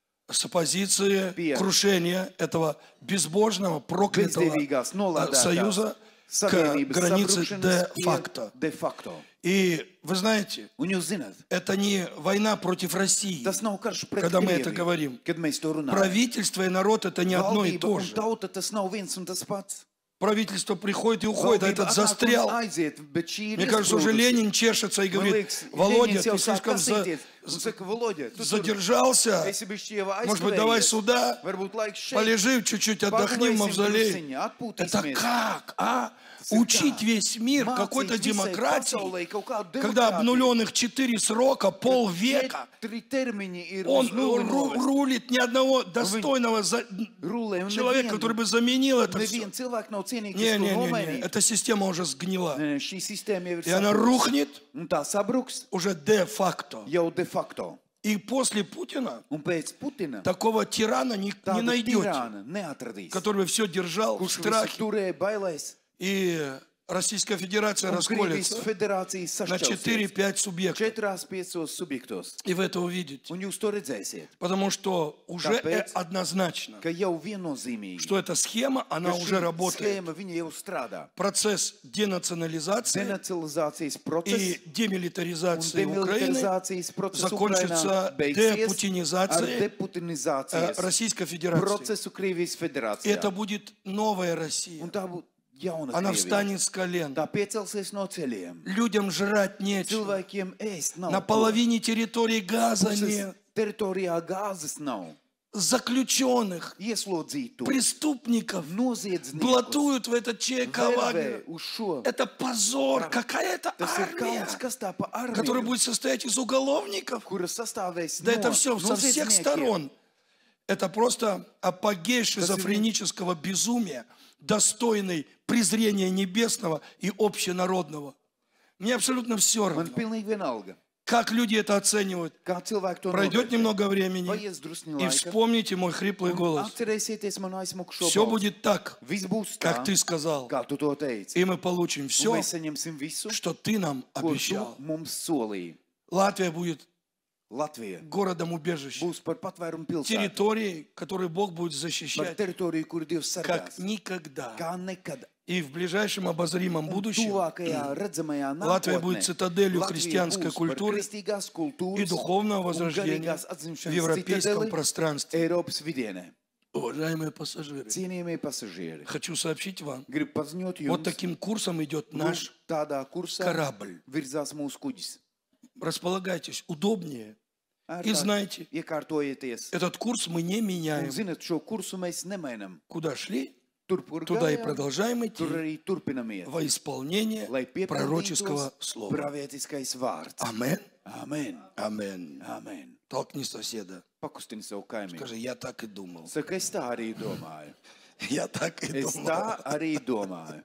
[SPEAKER 1] с позиции крушения этого безбожного, проклятого
[SPEAKER 2] bezdevīgās nolādētās
[SPEAKER 1] союза к
[SPEAKER 2] savienības
[SPEAKER 1] границе
[SPEAKER 2] sabrukšanas
[SPEAKER 1] де-факто.
[SPEAKER 2] de facto.
[SPEAKER 1] И вы знаете,
[SPEAKER 2] Un jūs zināt,
[SPEAKER 1] это не война против России.
[SPEAKER 2] tas nav karš pret
[SPEAKER 1] Когда мы это
[SPEAKER 2] Krieviju,
[SPEAKER 1] говорим.
[SPEAKER 2] kad mēs to runājam.
[SPEAKER 1] Правительство и народ это не одно и
[SPEAKER 2] Valdība
[SPEAKER 1] то
[SPEAKER 2] un
[SPEAKER 1] же.
[SPEAKER 2] tauta tas nav viens un tas pats.
[SPEAKER 1] Правительство приходит и уходит, а
[SPEAKER 2] Valdība
[SPEAKER 1] этот
[SPEAKER 2] atnāk un
[SPEAKER 1] застрял.
[SPEAKER 2] aiziet, bet šī ir
[SPEAKER 1] Мне кажется, уже
[SPEAKER 2] iesprūdusi.
[SPEAKER 1] Ленин чешется и
[SPEAKER 2] Man
[SPEAKER 1] говорит,
[SPEAKER 2] liekas,
[SPEAKER 1] Володя,
[SPEAKER 2] Ļeņins jau
[SPEAKER 1] ты
[SPEAKER 2] sāk
[SPEAKER 1] слишком
[SPEAKER 2] kasīties. Un saka, Володя, tu tur
[SPEAKER 1] задержался,
[SPEAKER 2] esi bišķi jau
[SPEAKER 1] может быть, давай
[SPEAKER 2] aizkavējies.
[SPEAKER 1] сюда,
[SPEAKER 2] Varbūt laiks šeit.
[SPEAKER 1] полежи чуть-чуть, отдохни в
[SPEAKER 2] Pagulēsim
[SPEAKER 1] мавзолее.
[SPEAKER 2] drusciņā,
[SPEAKER 1] Это
[SPEAKER 2] atpūtīsimies.
[SPEAKER 1] как, а?
[SPEAKER 2] ir
[SPEAKER 1] Учить
[SPEAKER 2] kā?
[SPEAKER 1] весь мир
[SPEAKER 2] Mācīt
[SPEAKER 1] какой-то
[SPEAKER 2] visai
[SPEAKER 1] демократии,
[SPEAKER 2] pasaulei kaut kādu
[SPEAKER 1] когда
[SPEAKER 2] demokrātiju.
[SPEAKER 1] обнуленных 4 срока, полвека,
[SPEAKER 2] 4 termiņi ir
[SPEAKER 1] он
[SPEAKER 2] uz nulli novest.
[SPEAKER 1] рулит ни одного достойного
[SPEAKER 2] Rulē, un
[SPEAKER 1] человека, который бы заменил это все.
[SPEAKER 2] neviens cilvēks nav cienīgs, kas to
[SPEAKER 1] Не-не-не,
[SPEAKER 2] nomainītu.
[SPEAKER 1] эта система уже сгнила.
[SPEAKER 2] Šī sistēma jau ir
[SPEAKER 1] И она рухнет
[SPEAKER 2] un tā sabruks
[SPEAKER 1] уже де-факто.
[SPEAKER 2] jau de facto.
[SPEAKER 1] И после Путина
[SPEAKER 2] Un pēc Putina
[SPEAKER 1] такого тирана не
[SPEAKER 2] tādu
[SPEAKER 1] найдете,
[SPEAKER 2] tirāna neatradīs,
[SPEAKER 1] который бы все держал в
[SPEAKER 2] kurš visu
[SPEAKER 1] страхе.
[SPEAKER 2] turēja bailēs.
[SPEAKER 1] И Российская Федерация
[SPEAKER 2] Un Krievijas
[SPEAKER 1] расколется
[SPEAKER 2] federācijas
[SPEAKER 1] на
[SPEAKER 2] sašķelsies
[SPEAKER 1] 4-5 субъектов.
[SPEAKER 2] 4-5 subjektos.
[SPEAKER 1] И вы это увидите.
[SPEAKER 2] Un jūs to redzēsiet,
[SPEAKER 1] Потому что уже
[SPEAKER 2] Tāpēc,
[SPEAKER 1] однозначно,
[SPEAKER 2] ka jau viennozīmīgi,
[SPEAKER 1] что эта схема, она
[SPEAKER 2] ka
[SPEAKER 1] уже
[SPEAKER 2] šī
[SPEAKER 1] работает.
[SPEAKER 2] schēma viņa jau strādā.
[SPEAKER 1] Процесс денационализации
[SPEAKER 2] Denacionalizācijas process
[SPEAKER 1] и
[SPEAKER 2] un
[SPEAKER 1] демилитаризации Украины
[SPEAKER 2] demilitarizācijas process
[SPEAKER 1] закончится
[SPEAKER 2] Ukrainā beigsies ar
[SPEAKER 1] deputinizацией
[SPEAKER 2] deputinizācijas
[SPEAKER 1] Российской Федерации.
[SPEAKER 2] procesu Krievijas
[SPEAKER 1] И
[SPEAKER 2] federācijā.
[SPEAKER 1] это будет новая Россия.
[SPEAKER 2] Un tā būtu jauna
[SPEAKER 1] Она
[SPEAKER 2] Krievija.
[SPEAKER 1] встанет с колен.
[SPEAKER 2] Tā piecelsies no ceļiem.
[SPEAKER 1] Людям жрать нечего.
[SPEAKER 2] Cilvēkiem ēst nav.
[SPEAKER 1] На
[SPEAKER 2] ko.
[SPEAKER 1] половине территории газа
[SPEAKER 2] Puses
[SPEAKER 1] нет.
[SPEAKER 2] teritorijā gāzes nav.
[SPEAKER 1] заключенных,
[SPEAKER 2] ieslodzīto,
[SPEAKER 1] преступников
[SPEAKER 2] noziedzniekus,
[SPEAKER 1] блатуют в этот ЧК
[SPEAKER 2] vervē
[SPEAKER 1] Вагнер.
[SPEAKER 2] uz šo.
[SPEAKER 1] Это позор. Какая-то
[SPEAKER 2] Tas ir
[SPEAKER 1] армия,
[SPEAKER 2] kauns, kas tā pa
[SPEAKER 1] которая
[SPEAKER 2] armiju,
[SPEAKER 1] будет состоять из уголовников.
[SPEAKER 2] kura sastāvēs
[SPEAKER 1] Да это
[SPEAKER 2] no
[SPEAKER 1] все со всех
[SPEAKER 2] noziedzniekiem.
[SPEAKER 1] сторон. Это просто апогей шизофренического безумия, достойный презрения небесного и общенародного. Мне абсолютно все
[SPEAKER 2] Man
[SPEAKER 1] равно,
[SPEAKER 2] pilnīgi vienalga,
[SPEAKER 1] как люди это оценивают.
[SPEAKER 2] kā cilvēki to
[SPEAKER 1] Пройдет
[SPEAKER 2] novērtē.
[SPEAKER 1] немного времени,
[SPEAKER 2] Paies drusni
[SPEAKER 1] и
[SPEAKER 2] laika,
[SPEAKER 1] вспомните мой хриплый
[SPEAKER 2] un
[SPEAKER 1] голос.
[SPEAKER 2] atcerēsieties manu aizmukušo
[SPEAKER 1] Все
[SPEAKER 2] balsi.
[SPEAKER 1] будет так,
[SPEAKER 2] Viss būs tā,
[SPEAKER 1] как ты сказал.
[SPEAKER 2] kā tu to teici.
[SPEAKER 1] И мы получим
[SPEAKER 2] Un
[SPEAKER 1] все,
[SPEAKER 2] mēs saņemsim visu,
[SPEAKER 1] что ты нам
[SPEAKER 2] ko tu
[SPEAKER 1] обещал.
[SPEAKER 2] mums solīji.
[SPEAKER 1] Латвия будет
[SPEAKER 2] Latvija
[SPEAKER 1] городом-убежищем,
[SPEAKER 2] būs par patvērumu pilsētu,
[SPEAKER 1] территорией, которую Бог будет
[SPEAKER 2] par
[SPEAKER 1] защищать,
[SPEAKER 2] teritoriju, kuru Dievs
[SPEAKER 1] как
[SPEAKER 2] sargās.
[SPEAKER 1] никогда.
[SPEAKER 2] Kā nekad.
[SPEAKER 1] И в ближайшем обозримом
[SPEAKER 2] Un
[SPEAKER 1] будущем
[SPEAKER 2] tuvākajā redzamajā
[SPEAKER 1] Латвия
[SPEAKER 2] nākotnē
[SPEAKER 1] будет цитаделью
[SPEAKER 2] Latvija
[SPEAKER 1] христианской
[SPEAKER 2] būs par
[SPEAKER 1] культуры
[SPEAKER 2] kristīgās
[SPEAKER 1] и
[SPEAKER 2] kultūras
[SPEAKER 1] духовного
[SPEAKER 2] un
[SPEAKER 1] возрождения
[SPEAKER 2] garīgās
[SPEAKER 1] в
[SPEAKER 2] atzimšanas
[SPEAKER 1] европейском
[SPEAKER 2] citadeli
[SPEAKER 1] пространстве.
[SPEAKER 2] Eiropas vidienē.
[SPEAKER 1] Уважаемые пассажиры,
[SPEAKER 2] Cienījamie pasažieri,
[SPEAKER 1] хочу сообщить вам,
[SPEAKER 2] gribu paziņot
[SPEAKER 1] вот
[SPEAKER 2] jums,
[SPEAKER 1] таким курсом идет наш
[SPEAKER 2] tādā kursā
[SPEAKER 1] корабль.
[SPEAKER 2] virzās mūsu kuģis.
[SPEAKER 1] Располагайтесь удобнее и знайте,
[SPEAKER 2] Iekārtojieties.
[SPEAKER 1] этот курс мы не
[SPEAKER 2] Un
[SPEAKER 1] меняем.
[SPEAKER 2] zinat, šo kursu mēs nemainam.
[SPEAKER 1] Куда шли,
[SPEAKER 2] Tur, kur
[SPEAKER 1] туда и
[SPEAKER 2] gājām,
[SPEAKER 1] продолжаем идти
[SPEAKER 2] tur arī turpinamies,
[SPEAKER 1] во исполнение
[SPEAKER 2] lai
[SPEAKER 1] пророческого
[SPEAKER 2] piepildītos
[SPEAKER 1] слова.
[SPEAKER 2] pravietiskais vārds.
[SPEAKER 1] Амен.
[SPEAKER 2] Amen.
[SPEAKER 1] Amen.
[SPEAKER 2] Amen.
[SPEAKER 1] Толкни соседа.
[SPEAKER 2] Pakustini savu kaimiņu.
[SPEAKER 1] Скажи, я так и думал.
[SPEAKER 2] Saka, es tā arī domāju.
[SPEAKER 1] Я так и
[SPEAKER 2] Es
[SPEAKER 1] думал.
[SPEAKER 2] tā arī domāju.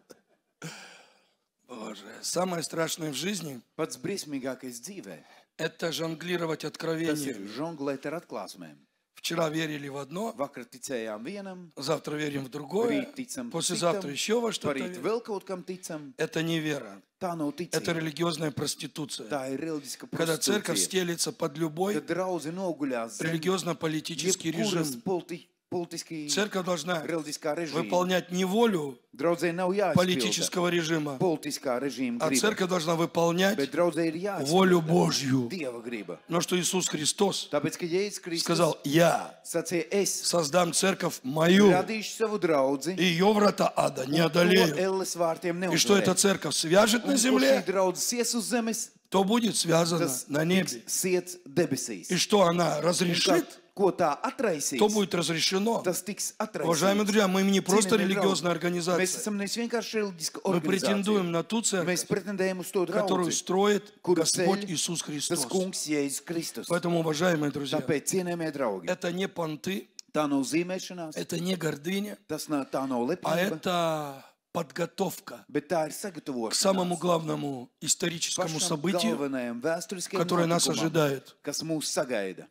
[SPEAKER 1] Боже, самое страшное в жизни
[SPEAKER 2] Pats briesmīgākais dzīvē,
[SPEAKER 1] – это жонглировать
[SPEAKER 2] tas ir
[SPEAKER 1] откровением.
[SPEAKER 2] žonglēt ar atklāsmēm.
[SPEAKER 1] Вчера верили в одно,
[SPEAKER 2] Vakar ticējām vienam,
[SPEAKER 1] завтра верим в другое,
[SPEAKER 2] rīt ticam
[SPEAKER 1] послезавтра
[SPEAKER 2] citam,
[SPEAKER 1] еще во что-то
[SPEAKER 2] parīt
[SPEAKER 1] верим.
[SPEAKER 2] vēl kaut kam ticam.
[SPEAKER 1] Это не вера,
[SPEAKER 2] Tā nav
[SPEAKER 1] это
[SPEAKER 2] ticība.
[SPEAKER 1] религиозная проституция.
[SPEAKER 2] Tā ir reliģiska
[SPEAKER 1] Когда церковь
[SPEAKER 2] prostitūcija.
[SPEAKER 1] стелится под любой
[SPEAKER 2] Kad draudzi noguļās zem
[SPEAKER 1] религиозно-политический
[SPEAKER 2] jebkuras
[SPEAKER 1] режим,
[SPEAKER 2] politiski
[SPEAKER 1] церковь должна
[SPEAKER 2] reliģiskā režīma.
[SPEAKER 1] выполнять не волю
[SPEAKER 2] Draudzē nav jāizpilda
[SPEAKER 1] политического режима,
[SPEAKER 2] politiskā režīma
[SPEAKER 1] а
[SPEAKER 2] griba,
[SPEAKER 1] церковь должна выполнять
[SPEAKER 2] bet draudzē ir jāizpilda
[SPEAKER 1] волю Божью.
[SPEAKER 2] Dieva griba.
[SPEAKER 1] Но что Иисус Христос
[SPEAKER 2] Tāpēc, ka Jēzus Kristus
[SPEAKER 1] сказал, я
[SPEAKER 2] sacīja, es
[SPEAKER 1] создам церковь мою,
[SPEAKER 2] radīšu savu draudzi,
[SPEAKER 1] и ее врата ада не
[SPEAKER 2] to
[SPEAKER 1] одолеют.
[SPEAKER 2] elles vārtiem
[SPEAKER 1] И что эта
[SPEAKER 2] neuzvarēs.
[SPEAKER 1] церковь свяжет на
[SPEAKER 2] Un, ko šī
[SPEAKER 1] земле,
[SPEAKER 2] draudzes ies uz zemes,
[SPEAKER 1] то будет связано
[SPEAKER 2] tas
[SPEAKER 1] на
[SPEAKER 2] tiks
[SPEAKER 1] небе.
[SPEAKER 2] siets debesīs.
[SPEAKER 1] И что она
[SPEAKER 2] Un
[SPEAKER 1] разрешит,
[SPEAKER 2] ko tā atraisīs,
[SPEAKER 1] то будет разрешено.
[SPEAKER 2] tas tiks
[SPEAKER 1] Уважаемые
[SPEAKER 2] atraisīts.
[SPEAKER 1] друзья, мы не просто
[SPEAKER 2] Cienījamie
[SPEAKER 1] религиозная
[SPEAKER 2] draugi, Mēs
[SPEAKER 1] организация.
[SPEAKER 2] esam nevis vienkārši reliģiska
[SPEAKER 1] Мы претендуем
[SPEAKER 2] organizācija.
[SPEAKER 1] на ту
[SPEAKER 2] Mēs
[SPEAKER 1] церковь,
[SPEAKER 2] pretendējam uz to
[SPEAKER 1] которую
[SPEAKER 2] draudzi,
[SPEAKER 1] строит
[SPEAKER 2] kuru
[SPEAKER 1] Господь
[SPEAKER 2] ceļ
[SPEAKER 1] Иисус
[SPEAKER 2] tas
[SPEAKER 1] Христос.
[SPEAKER 2] kungs Jēzus Kristus.
[SPEAKER 1] Поэтому, уважаемые друзья,
[SPEAKER 2] Tāpēc, cienējamie draugi,
[SPEAKER 1] это не понты,
[SPEAKER 2] tā nav zīmēšanās,
[SPEAKER 1] это не гордыня,
[SPEAKER 2] tā nav
[SPEAKER 1] а
[SPEAKER 2] lepība,
[SPEAKER 1] это подготовка
[SPEAKER 2] bet tā ir
[SPEAKER 1] к самому
[SPEAKER 2] sagatavošanās
[SPEAKER 1] главному историческому
[SPEAKER 2] pašam
[SPEAKER 1] событию,
[SPEAKER 2] galvenajam vēsturiskajam
[SPEAKER 1] которое нас
[SPEAKER 2] notikumam,
[SPEAKER 1] ожидает.
[SPEAKER 2] kas mūs sagaida.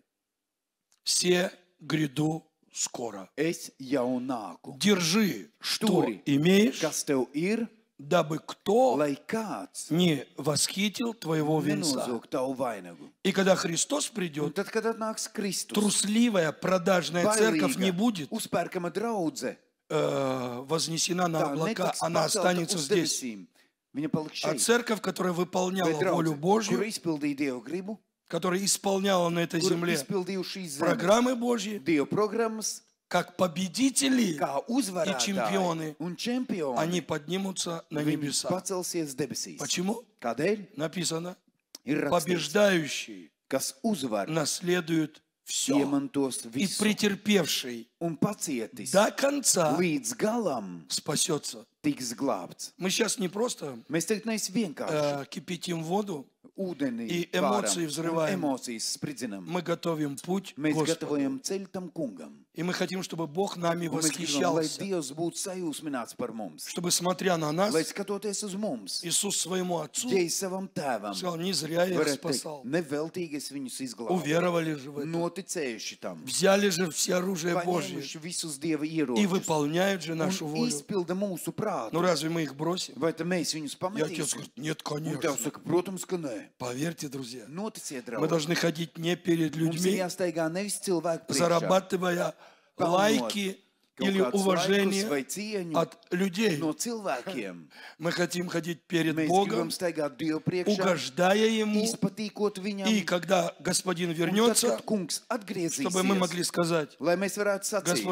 [SPEAKER 1] Все гряду скоро.
[SPEAKER 2] Es jau nāku.
[SPEAKER 1] Держи, что
[SPEAKER 2] Тури.
[SPEAKER 1] имеешь,
[SPEAKER 2] Kas tev ir,
[SPEAKER 1] дабы кто
[SPEAKER 2] lai kāds
[SPEAKER 1] не восхитил твоего венца.
[SPEAKER 2] nenozog tavu vainagu.
[SPEAKER 1] И когда Христос
[SPEAKER 2] Un
[SPEAKER 1] придет,
[SPEAKER 2] tad, kad atnāks Kristus,
[SPEAKER 1] трусливая продажная церковь не
[SPEAKER 2] bailīga,
[SPEAKER 1] будет
[SPEAKER 2] uzpērkama draudze,
[SPEAKER 1] вознесена на
[SPEAKER 2] tā
[SPEAKER 1] облака,
[SPEAKER 2] netiks
[SPEAKER 1] она
[SPEAKER 2] pacelta
[SPEAKER 1] останется
[SPEAKER 2] uz
[SPEAKER 1] здесь.
[SPEAKER 2] debesīm. Viņa paliks
[SPEAKER 1] А
[SPEAKER 2] šeit.
[SPEAKER 1] церковь, которая выполняла
[SPEAKER 2] Bet
[SPEAKER 1] волю
[SPEAKER 2] draudze,
[SPEAKER 1] Божью,
[SPEAKER 2] kura izpildīja Dievu gribu,
[SPEAKER 1] которая исполняла на этой
[SPEAKER 2] kura
[SPEAKER 1] земле
[SPEAKER 2] izpildīja šīs zemes
[SPEAKER 1] программы Божьи,
[SPEAKER 2] Dievu programmas,
[SPEAKER 1] как победители,
[SPEAKER 2] kā uzvarētāji
[SPEAKER 1] čempioni,
[SPEAKER 2] un čempioni,
[SPEAKER 1] они поднимутся на
[SPEAKER 2] viņi
[SPEAKER 1] небеса.
[SPEAKER 2] pacelsies debesīs.
[SPEAKER 1] Почему?
[SPEAKER 2] Kādēļ?
[SPEAKER 1] Написано,
[SPEAKER 2] Ir rakstīts,
[SPEAKER 1] побеждающий
[SPEAKER 2] kas uzvar,
[SPEAKER 1] наследует все.
[SPEAKER 2] iemantos
[SPEAKER 1] И
[SPEAKER 2] visu,
[SPEAKER 1] претерпевший
[SPEAKER 2] un pacietis
[SPEAKER 1] до конца
[SPEAKER 2] līdz galam
[SPEAKER 1] спасется.
[SPEAKER 2] tiks glābts.
[SPEAKER 1] Мы сейчас не просто
[SPEAKER 2] Mēs tagad nevis vienkārši
[SPEAKER 1] кипятим воду,
[SPEAKER 2] ūdeni
[SPEAKER 1] и
[SPEAKER 2] vāram
[SPEAKER 1] эмоции
[SPEAKER 2] un
[SPEAKER 1] взрываем.
[SPEAKER 2] emocijas spridzinam.
[SPEAKER 1] мы готовим путь к
[SPEAKER 2] Mēs
[SPEAKER 1] Господу.
[SPEAKER 2] gatavojam ceļu tam kungam.
[SPEAKER 1] И мы хотим, чтобы Бог нами
[SPEAKER 2] Un mēs gribam, lai
[SPEAKER 1] восхищался,
[SPEAKER 2] Dievs būtu sajūsmināts par mums.
[SPEAKER 1] чтобы, смотря на нас,
[SPEAKER 2] Lai skatoties uz mums,
[SPEAKER 1] Иисус своему Отцу
[SPEAKER 2] ģēj savam tēvam,
[SPEAKER 1] сказал, не зря я их
[SPEAKER 2] varētu teikt,
[SPEAKER 1] спасал.
[SPEAKER 2] neveltīgi es viņus izglābu.
[SPEAKER 1] Уверовали же в это.
[SPEAKER 2] Noticējuši tam,
[SPEAKER 1] Взяли же все оружие Божье
[SPEAKER 2] paņēmuši visus Dieva
[SPEAKER 1] и
[SPEAKER 2] ieročus
[SPEAKER 1] выполняют же нашу
[SPEAKER 2] un
[SPEAKER 1] волю.
[SPEAKER 2] izpilda mūsu prātu.
[SPEAKER 1] Ну разве мы их бросим?
[SPEAKER 2] Vai tad mēs viņus
[SPEAKER 1] И отец
[SPEAKER 2] pametīsim?
[SPEAKER 1] говорит, нет,
[SPEAKER 2] Un tev
[SPEAKER 1] конечно.
[SPEAKER 2] saka, protams, ka nē.
[SPEAKER 1] Поверьте, друзья,
[SPEAKER 2] Noticiet,
[SPEAKER 1] мы
[SPEAKER 2] draugi.
[SPEAKER 1] должны ходить не перед
[SPEAKER 2] Mums ir
[SPEAKER 1] людьми,
[SPEAKER 2] jāsteigā nevis cilvēku priekšā,
[SPEAKER 1] зарабатывая лайки
[SPEAKER 2] kaut
[SPEAKER 1] или
[SPEAKER 2] kādus laikus vai
[SPEAKER 1] уважение
[SPEAKER 2] cieņu
[SPEAKER 1] от людей.
[SPEAKER 2] no cilvēkiem.
[SPEAKER 1] Мы хотим ходить перед
[SPEAKER 2] Mēs
[SPEAKER 1] Богом,
[SPEAKER 2] gribam staigāt Dievu priekšā,
[SPEAKER 1] угождая Ему.
[SPEAKER 2] izpatīkot viņam,
[SPEAKER 1] И когда Господин
[SPEAKER 2] un tad,
[SPEAKER 1] вернется,
[SPEAKER 2] kad kungs
[SPEAKER 1] чтобы мы
[SPEAKER 2] atgriezīsies,
[SPEAKER 1] могли сказать,
[SPEAKER 2] lai mēs varētu sacīt,
[SPEAKER 1] Господь,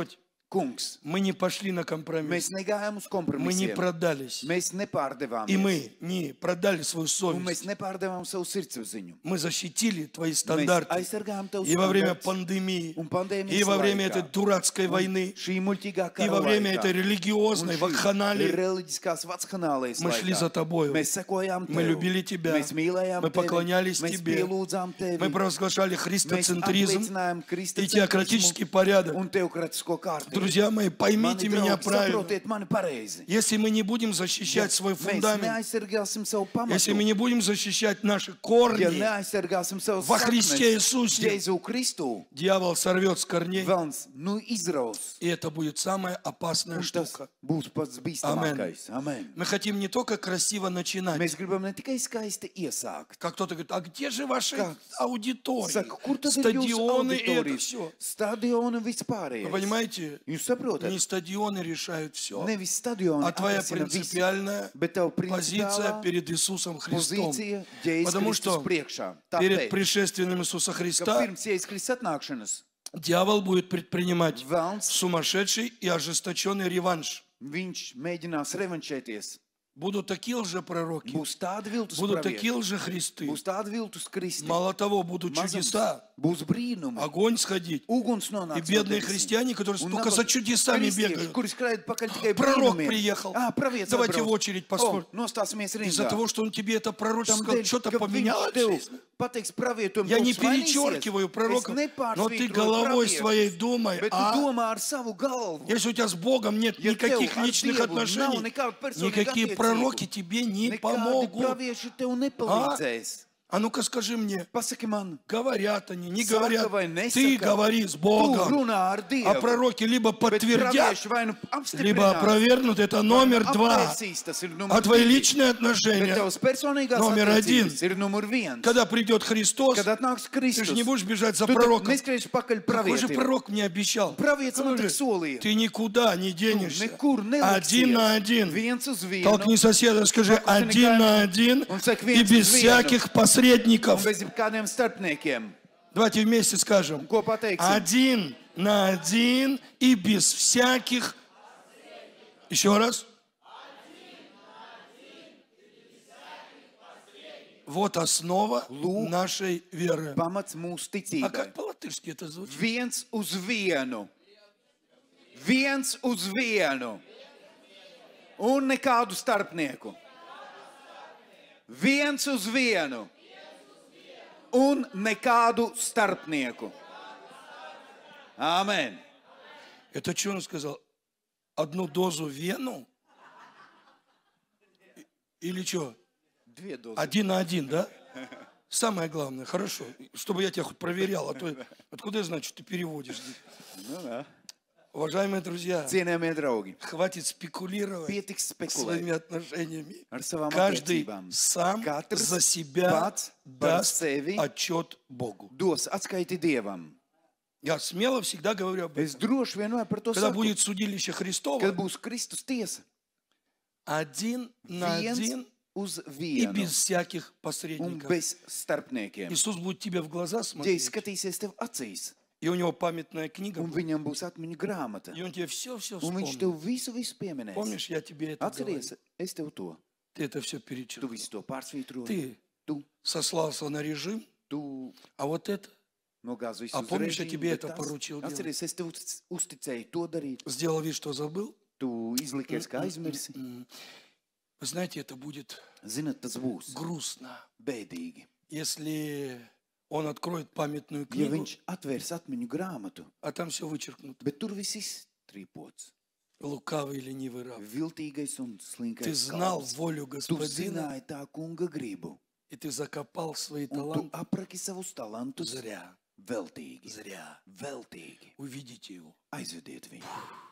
[SPEAKER 2] Kungs,
[SPEAKER 1] Мы не пошли на компромисс.
[SPEAKER 2] mēs negājām uz
[SPEAKER 1] Мы не
[SPEAKER 2] kompromisiem.
[SPEAKER 1] продались.
[SPEAKER 2] Mēs
[SPEAKER 1] И
[SPEAKER 2] nepārdevāmies.
[SPEAKER 1] мы не продали свою
[SPEAKER 2] Un mēs
[SPEAKER 1] совесть.
[SPEAKER 2] nepārdevām savu sirdsapziņu.
[SPEAKER 1] Мы защитили твои
[SPEAKER 2] Mēs
[SPEAKER 1] стандарты.
[SPEAKER 2] aizsargājām tev
[SPEAKER 1] И во время
[SPEAKER 2] standartus.
[SPEAKER 1] пандемии,
[SPEAKER 2] Un pandēmijas
[SPEAKER 1] и во время
[SPEAKER 2] laikā.
[SPEAKER 1] этой дурацкой войны,
[SPEAKER 2] Šī muļķīgā
[SPEAKER 1] и
[SPEAKER 2] kara
[SPEAKER 1] во время
[SPEAKER 2] laikā.
[SPEAKER 1] этой религиозной вакханалии.
[SPEAKER 2] reliģiskās vakhanālijas
[SPEAKER 1] Мы шли за
[SPEAKER 2] laikā.
[SPEAKER 1] тобою.
[SPEAKER 2] Mēs sekojām
[SPEAKER 1] Мы
[SPEAKER 2] tev.
[SPEAKER 1] любили тебя.
[SPEAKER 2] Mēs mīlējām
[SPEAKER 1] Мы
[SPEAKER 2] tevi.
[SPEAKER 1] поклонялись
[SPEAKER 2] Mēs
[SPEAKER 1] тебе.
[SPEAKER 2] pielūdzām tevi.
[SPEAKER 1] Мы провозглашали
[SPEAKER 2] Mēs
[SPEAKER 1] христоцентризм
[SPEAKER 2] apliecinājām
[SPEAKER 1] и
[SPEAKER 2] kristocentrismu
[SPEAKER 1] теократический порядок.
[SPEAKER 2] un teokratisko kārtību.
[SPEAKER 1] Друзья мои, поймите
[SPEAKER 2] Mani
[SPEAKER 1] меня
[SPEAKER 2] draugi,
[SPEAKER 1] правильно.
[SPEAKER 2] saprotiet mani pareizi.
[SPEAKER 1] Если мы не будем защищать свой
[SPEAKER 2] Mēs
[SPEAKER 1] фундамент,
[SPEAKER 2] neaizsargāsim savu
[SPEAKER 1] если
[SPEAKER 2] pamatu.
[SPEAKER 1] мы не будем защищать наши
[SPEAKER 2] Ja
[SPEAKER 1] корни,
[SPEAKER 2] neaizsargāsim savus
[SPEAKER 1] во Христе Иисусе,
[SPEAKER 2] Jēzu Kristu,
[SPEAKER 1] дьявол сорвет с корней,
[SPEAKER 2] velns izraus.
[SPEAKER 1] и это будет самая опасная
[SPEAKER 2] Un tas
[SPEAKER 1] штука.
[SPEAKER 2] būs pats bīstamākais. Amen.
[SPEAKER 1] Мы хотим не только красиво начинать,
[SPEAKER 2] Mēs gribam ne tikai skaisti iesākt.
[SPEAKER 1] как кто-то говорит, а где же ваши
[SPEAKER 2] Как?
[SPEAKER 1] аудитории,
[SPEAKER 2] Saka, kur tad ir jūsu
[SPEAKER 1] стадионы и это
[SPEAKER 2] auditorijas?
[SPEAKER 1] все?
[SPEAKER 2] Stadioni un vispārējais.
[SPEAKER 1] Вы понимаете,
[SPEAKER 2] Jūs saprotat?
[SPEAKER 1] не стадионы решают все,
[SPEAKER 2] Nevis stadioni
[SPEAKER 1] а твоя
[SPEAKER 2] atrisina visu,
[SPEAKER 1] принципиальная
[SPEAKER 2] bet tev
[SPEAKER 1] позиция
[SPEAKER 2] principiālā
[SPEAKER 1] перед Иисусом Христом.
[SPEAKER 2] pozīcija Jēzus
[SPEAKER 1] Потому
[SPEAKER 2] Kristus
[SPEAKER 1] что
[SPEAKER 2] priekšā.
[SPEAKER 1] перед
[SPEAKER 2] Tāpēc,
[SPEAKER 1] пришествием Иисуса
[SPEAKER 2] ka
[SPEAKER 1] Христа
[SPEAKER 2] pirms Jēzus Kristus atnākšanas
[SPEAKER 1] дьявол будет предпринимать
[SPEAKER 2] velns,
[SPEAKER 1] сумасшедший и ожесточенный реванш.
[SPEAKER 2] viņš mēģinās revanšēties.
[SPEAKER 1] Будут такие лжепророки,
[SPEAKER 2] Būs tādi viltus
[SPEAKER 1] будут такие
[SPEAKER 2] pravieši,
[SPEAKER 1] лжехристы.
[SPEAKER 2] būs tādi viltus kristi,
[SPEAKER 1] Мало того, будут
[SPEAKER 2] mazums,
[SPEAKER 1] чудеса,
[SPEAKER 2] būs brīnumi,
[SPEAKER 1] огонь сходить.
[SPEAKER 2] uguns
[SPEAKER 1] И
[SPEAKER 2] nonāks no
[SPEAKER 1] бедные
[SPEAKER 2] debesīm.
[SPEAKER 1] христиане, которые
[SPEAKER 2] Un
[SPEAKER 1] только
[SPEAKER 2] nabaga
[SPEAKER 1] за чудесами
[SPEAKER 2] kristieši,
[SPEAKER 1] бегают.
[SPEAKER 2] kuri skraida pakaļ tikai
[SPEAKER 1] Пророк
[SPEAKER 2] brīnumiem.
[SPEAKER 1] приехал.
[SPEAKER 2] Pravietis
[SPEAKER 1] Давайте
[SPEAKER 2] atbrauc.
[SPEAKER 1] в очередь посмотрим.
[SPEAKER 2] Nostāsimies
[SPEAKER 1] Из-за
[SPEAKER 2] rindā.
[SPEAKER 1] того, что он тебе это пророчество
[SPEAKER 2] Tam
[SPEAKER 1] сказал,
[SPEAKER 2] dēļ,
[SPEAKER 1] что-то
[SPEAKER 2] ka
[SPEAKER 1] поменялось
[SPEAKER 2] viņš
[SPEAKER 1] в
[SPEAKER 2] tev
[SPEAKER 1] жизни.
[SPEAKER 2] pateiks pravietojumu,
[SPEAKER 1] Я не
[SPEAKER 2] kaut kas mainīsies.
[SPEAKER 1] перечеркиваю пророка,
[SPEAKER 2] Es
[SPEAKER 1] но ты
[SPEAKER 2] nepārsvītroju
[SPEAKER 1] головой
[SPEAKER 2] pravietus,
[SPEAKER 1] своей думай,
[SPEAKER 2] bet tu
[SPEAKER 1] а
[SPEAKER 2] domā ar savu galvu.
[SPEAKER 1] если у тебя с Богом нет
[SPEAKER 2] Ja
[SPEAKER 1] никаких
[SPEAKER 2] tev ar
[SPEAKER 1] личных
[SPEAKER 2] Dievu
[SPEAKER 1] отношений,
[SPEAKER 2] nav nekādu personīgu
[SPEAKER 1] никакие
[SPEAKER 2] attiecību,
[SPEAKER 1] пророки тебе не
[SPEAKER 2] nekādi
[SPEAKER 1] помогут.
[SPEAKER 2] pravieši tev nepalīdzēs.
[SPEAKER 1] А ну-ка скажи мне,
[SPEAKER 2] Pasaki man,
[SPEAKER 1] говорят они, не
[SPEAKER 2] Saka
[SPEAKER 1] говорят,
[SPEAKER 2] vai nesaka,
[SPEAKER 1] ты говори с
[SPEAKER 2] tu
[SPEAKER 1] Богом,
[SPEAKER 2] runā ar Dievu.
[SPEAKER 1] а пророки либо
[SPEAKER 2] Bet
[SPEAKER 1] подтвердят,
[SPEAKER 2] pravieši vai nu
[SPEAKER 1] либо
[SPEAKER 2] apstiprinās,
[SPEAKER 1] опровергнут. Это номер два.
[SPEAKER 2] apliecīs, tas ir
[SPEAKER 1] А
[SPEAKER 2] numur
[SPEAKER 1] твои
[SPEAKER 2] divi.
[SPEAKER 1] личные
[SPEAKER 2] Bet
[SPEAKER 1] отношения,
[SPEAKER 2] tavs personīgās
[SPEAKER 1] Номер один.
[SPEAKER 2] attiecības ir numur viens.
[SPEAKER 1] когда придет Христос,
[SPEAKER 2] Kad atnāks
[SPEAKER 1] ты же
[SPEAKER 2] Kristus,
[SPEAKER 1] не будешь бежать за
[SPEAKER 2] tu
[SPEAKER 1] пророком.
[SPEAKER 2] neskrieši pakaļ
[SPEAKER 1] Какой же
[SPEAKER 2] pravietim.
[SPEAKER 1] пророк мне обещал?
[SPEAKER 2] Pravietis man
[SPEAKER 1] Какой
[SPEAKER 2] tak
[SPEAKER 1] же?
[SPEAKER 2] solīja.
[SPEAKER 1] Ты никуда не денешься.
[SPEAKER 2] Nekur
[SPEAKER 1] Один на
[SPEAKER 2] neliksies.
[SPEAKER 1] один.
[SPEAKER 2] Viens uz vienu.
[SPEAKER 1] Толкни соседа, скажи, один на один
[SPEAKER 2] Он сак
[SPEAKER 1] и
[SPEAKER 2] viens
[SPEAKER 1] без
[SPEAKER 2] uz vienu.
[SPEAKER 1] всяких
[SPEAKER 2] Un
[SPEAKER 1] посредников.
[SPEAKER 2] bez kādiem starpniekiem.
[SPEAKER 1] Давайте вместе скажем.
[SPEAKER 2] Ko pateiksim?
[SPEAKER 1] Один на один и без всяких... Еще раз. Вот основа нашей веры.
[SPEAKER 2] Pamats mūsu
[SPEAKER 1] А
[SPEAKER 2] ticībai.
[SPEAKER 1] как по-латышски это звучит?
[SPEAKER 2] Viens uz vienu. Viens uz vienu. Un nekādu starpnieku. Viens uz vienu. Un nekādu starpnieku. Āmen.
[SPEAKER 1] Это что он сказал? Одну дозу вену? Или что?
[SPEAKER 2] Dvie dozes.
[SPEAKER 1] Один на один, да? Самое главное, хорошо. Чтобы я тебя хоть проверял, а то откуда я знаю, что ты переводишь?
[SPEAKER 2] Nu, jā.
[SPEAKER 1] Уважаемые друзья,
[SPEAKER 2] Cienējamie draugi,
[SPEAKER 1] хватит спекулировать
[SPEAKER 2] pietiks
[SPEAKER 1] своими
[SPEAKER 2] spekulēt
[SPEAKER 1] отношениями.
[SPEAKER 2] ar savām
[SPEAKER 1] Каждый
[SPEAKER 2] attiecībām.
[SPEAKER 1] сам
[SPEAKER 2] Katrs
[SPEAKER 1] за себя
[SPEAKER 2] pats par
[SPEAKER 1] даст
[SPEAKER 2] sevi
[SPEAKER 1] отчет Богу.
[SPEAKER 2] dos atskaiti Dievam.
[SPEAKER 1] Я смело всегда говорю об
[SPEAKER 2] Es
[SPEAKER 1] этом.
[SPEAKER 2] droši vienmēr par to
[SPEAKER 1] Когда
[SPEAKER 2] saku.
[SPEAKER 1] будет судилище Христово,
[SPEAKER 2] Kad būs Kristus tiesa,
[SPEAKER 1] один на
[SPEAKER 2] viens
[SPEAKER 1] один
[SPEAKER 2] uz
[SPEAKER 1] и
[SPEAKER 2] vienu
[SPEAKER 1] без всяких
[SPEAKER 2] un
[SPEAKER 1] посредников.
[SPEAKER 2] bez starpniekiem.
[SPEAKER 1] Иисус будет тебе в глаза
[SPEAKER 2] Dievs
[SPEAKER 1] смотреть,
[SPEAKER 2] skatīsies tev acīs,
[SPEAKER 1] и у него памятная книга,
[SPEAKER 2] un viņam būs atmiņu grāmata,
[SPEAKER 1] и он тебе все
[SPEAKER 2] un viņš
[SPEAKER 1] вспомнит.
[SPEAKER 2] tev visu pieminēs.
[SPEAKER 1] Помнишь, я тебе это говорил?
[SPEAKER 2] Atceries, es tev to,
[SPEAKER 1] Ты это все
[SPEAKER 2] tu
[SPEAKER 1] перечеркнул.
[SPEAKER 2] visu to pārsvītroji,
[SPEAKER 1] Ты
[SPEAKER 2] tu,
[SPEAKER 1] сослался на режим,
[SPEAKER 2] tu
[SPEAKER 1] а вот это
[SPEAKER 2] nogāzi
[SPEAKER 1] А
[SPEAKER 2] visu uz
[SPEAKER 1] помнишь, я
[SPEAKER 2] režīmu,
[SPEAKER 1] тебе
[SPEAKER 2] bet
[SPEAKER 1] это поручил делать?
[SPEAKER 2] Atceries, es tev uzticēju to darīt,
[SPEAKER 1] сделал вид, что забыл.
[SPEAKER 2] tu izlikies kā aizmirsi.
[SPEAKER 1] Вы знаете, это будет
[SPEAKER 2] Zinat, tas būs
[SPEAKER 1] грустно,
[SPEAKER 2] bēdīgi.
[SPEAKER 1] если он откроет памятную
[SPEAKER 2] Ja
[SPEAKER 1] книгу,
[SPEAKER 2] viņš atvērs atmiņu grāmatu,
[SPEAKER 1] а там все вычеркнуто.
[SPEAKER 2] bet tur viss iztrīpots.
[SPEAKER 1] Лукавый и ленивый раб.
[SPEAKER 2] Viltīgais un
[SPEAKER 1] Ты
[SPEAKER 2] slinkais
[SPEAKER 1] знал
[SPEAKER 2] kalps.
[SPEAKER 1] волю
[SPEAKER 2] Tu
[SPEAKER 1] Господина,
[SPEAKER 2] zināji tā kunga gribu,
[SPEAKER 1] и ты закопал свои
[SPEAKER 2] un tu
[SPEAKER 1] таланты.
[SPEAKER 2] apraki savus talantus
[SPEAKER 1] Зря,
[SPEAKER 2] veltīgi.
[SPEAKER 1] зря.
[SPEAKER 2] Veltīgi.
[SPEAKER 1] Увидите его.
[SPEAKER 2] Aizvediet viņu.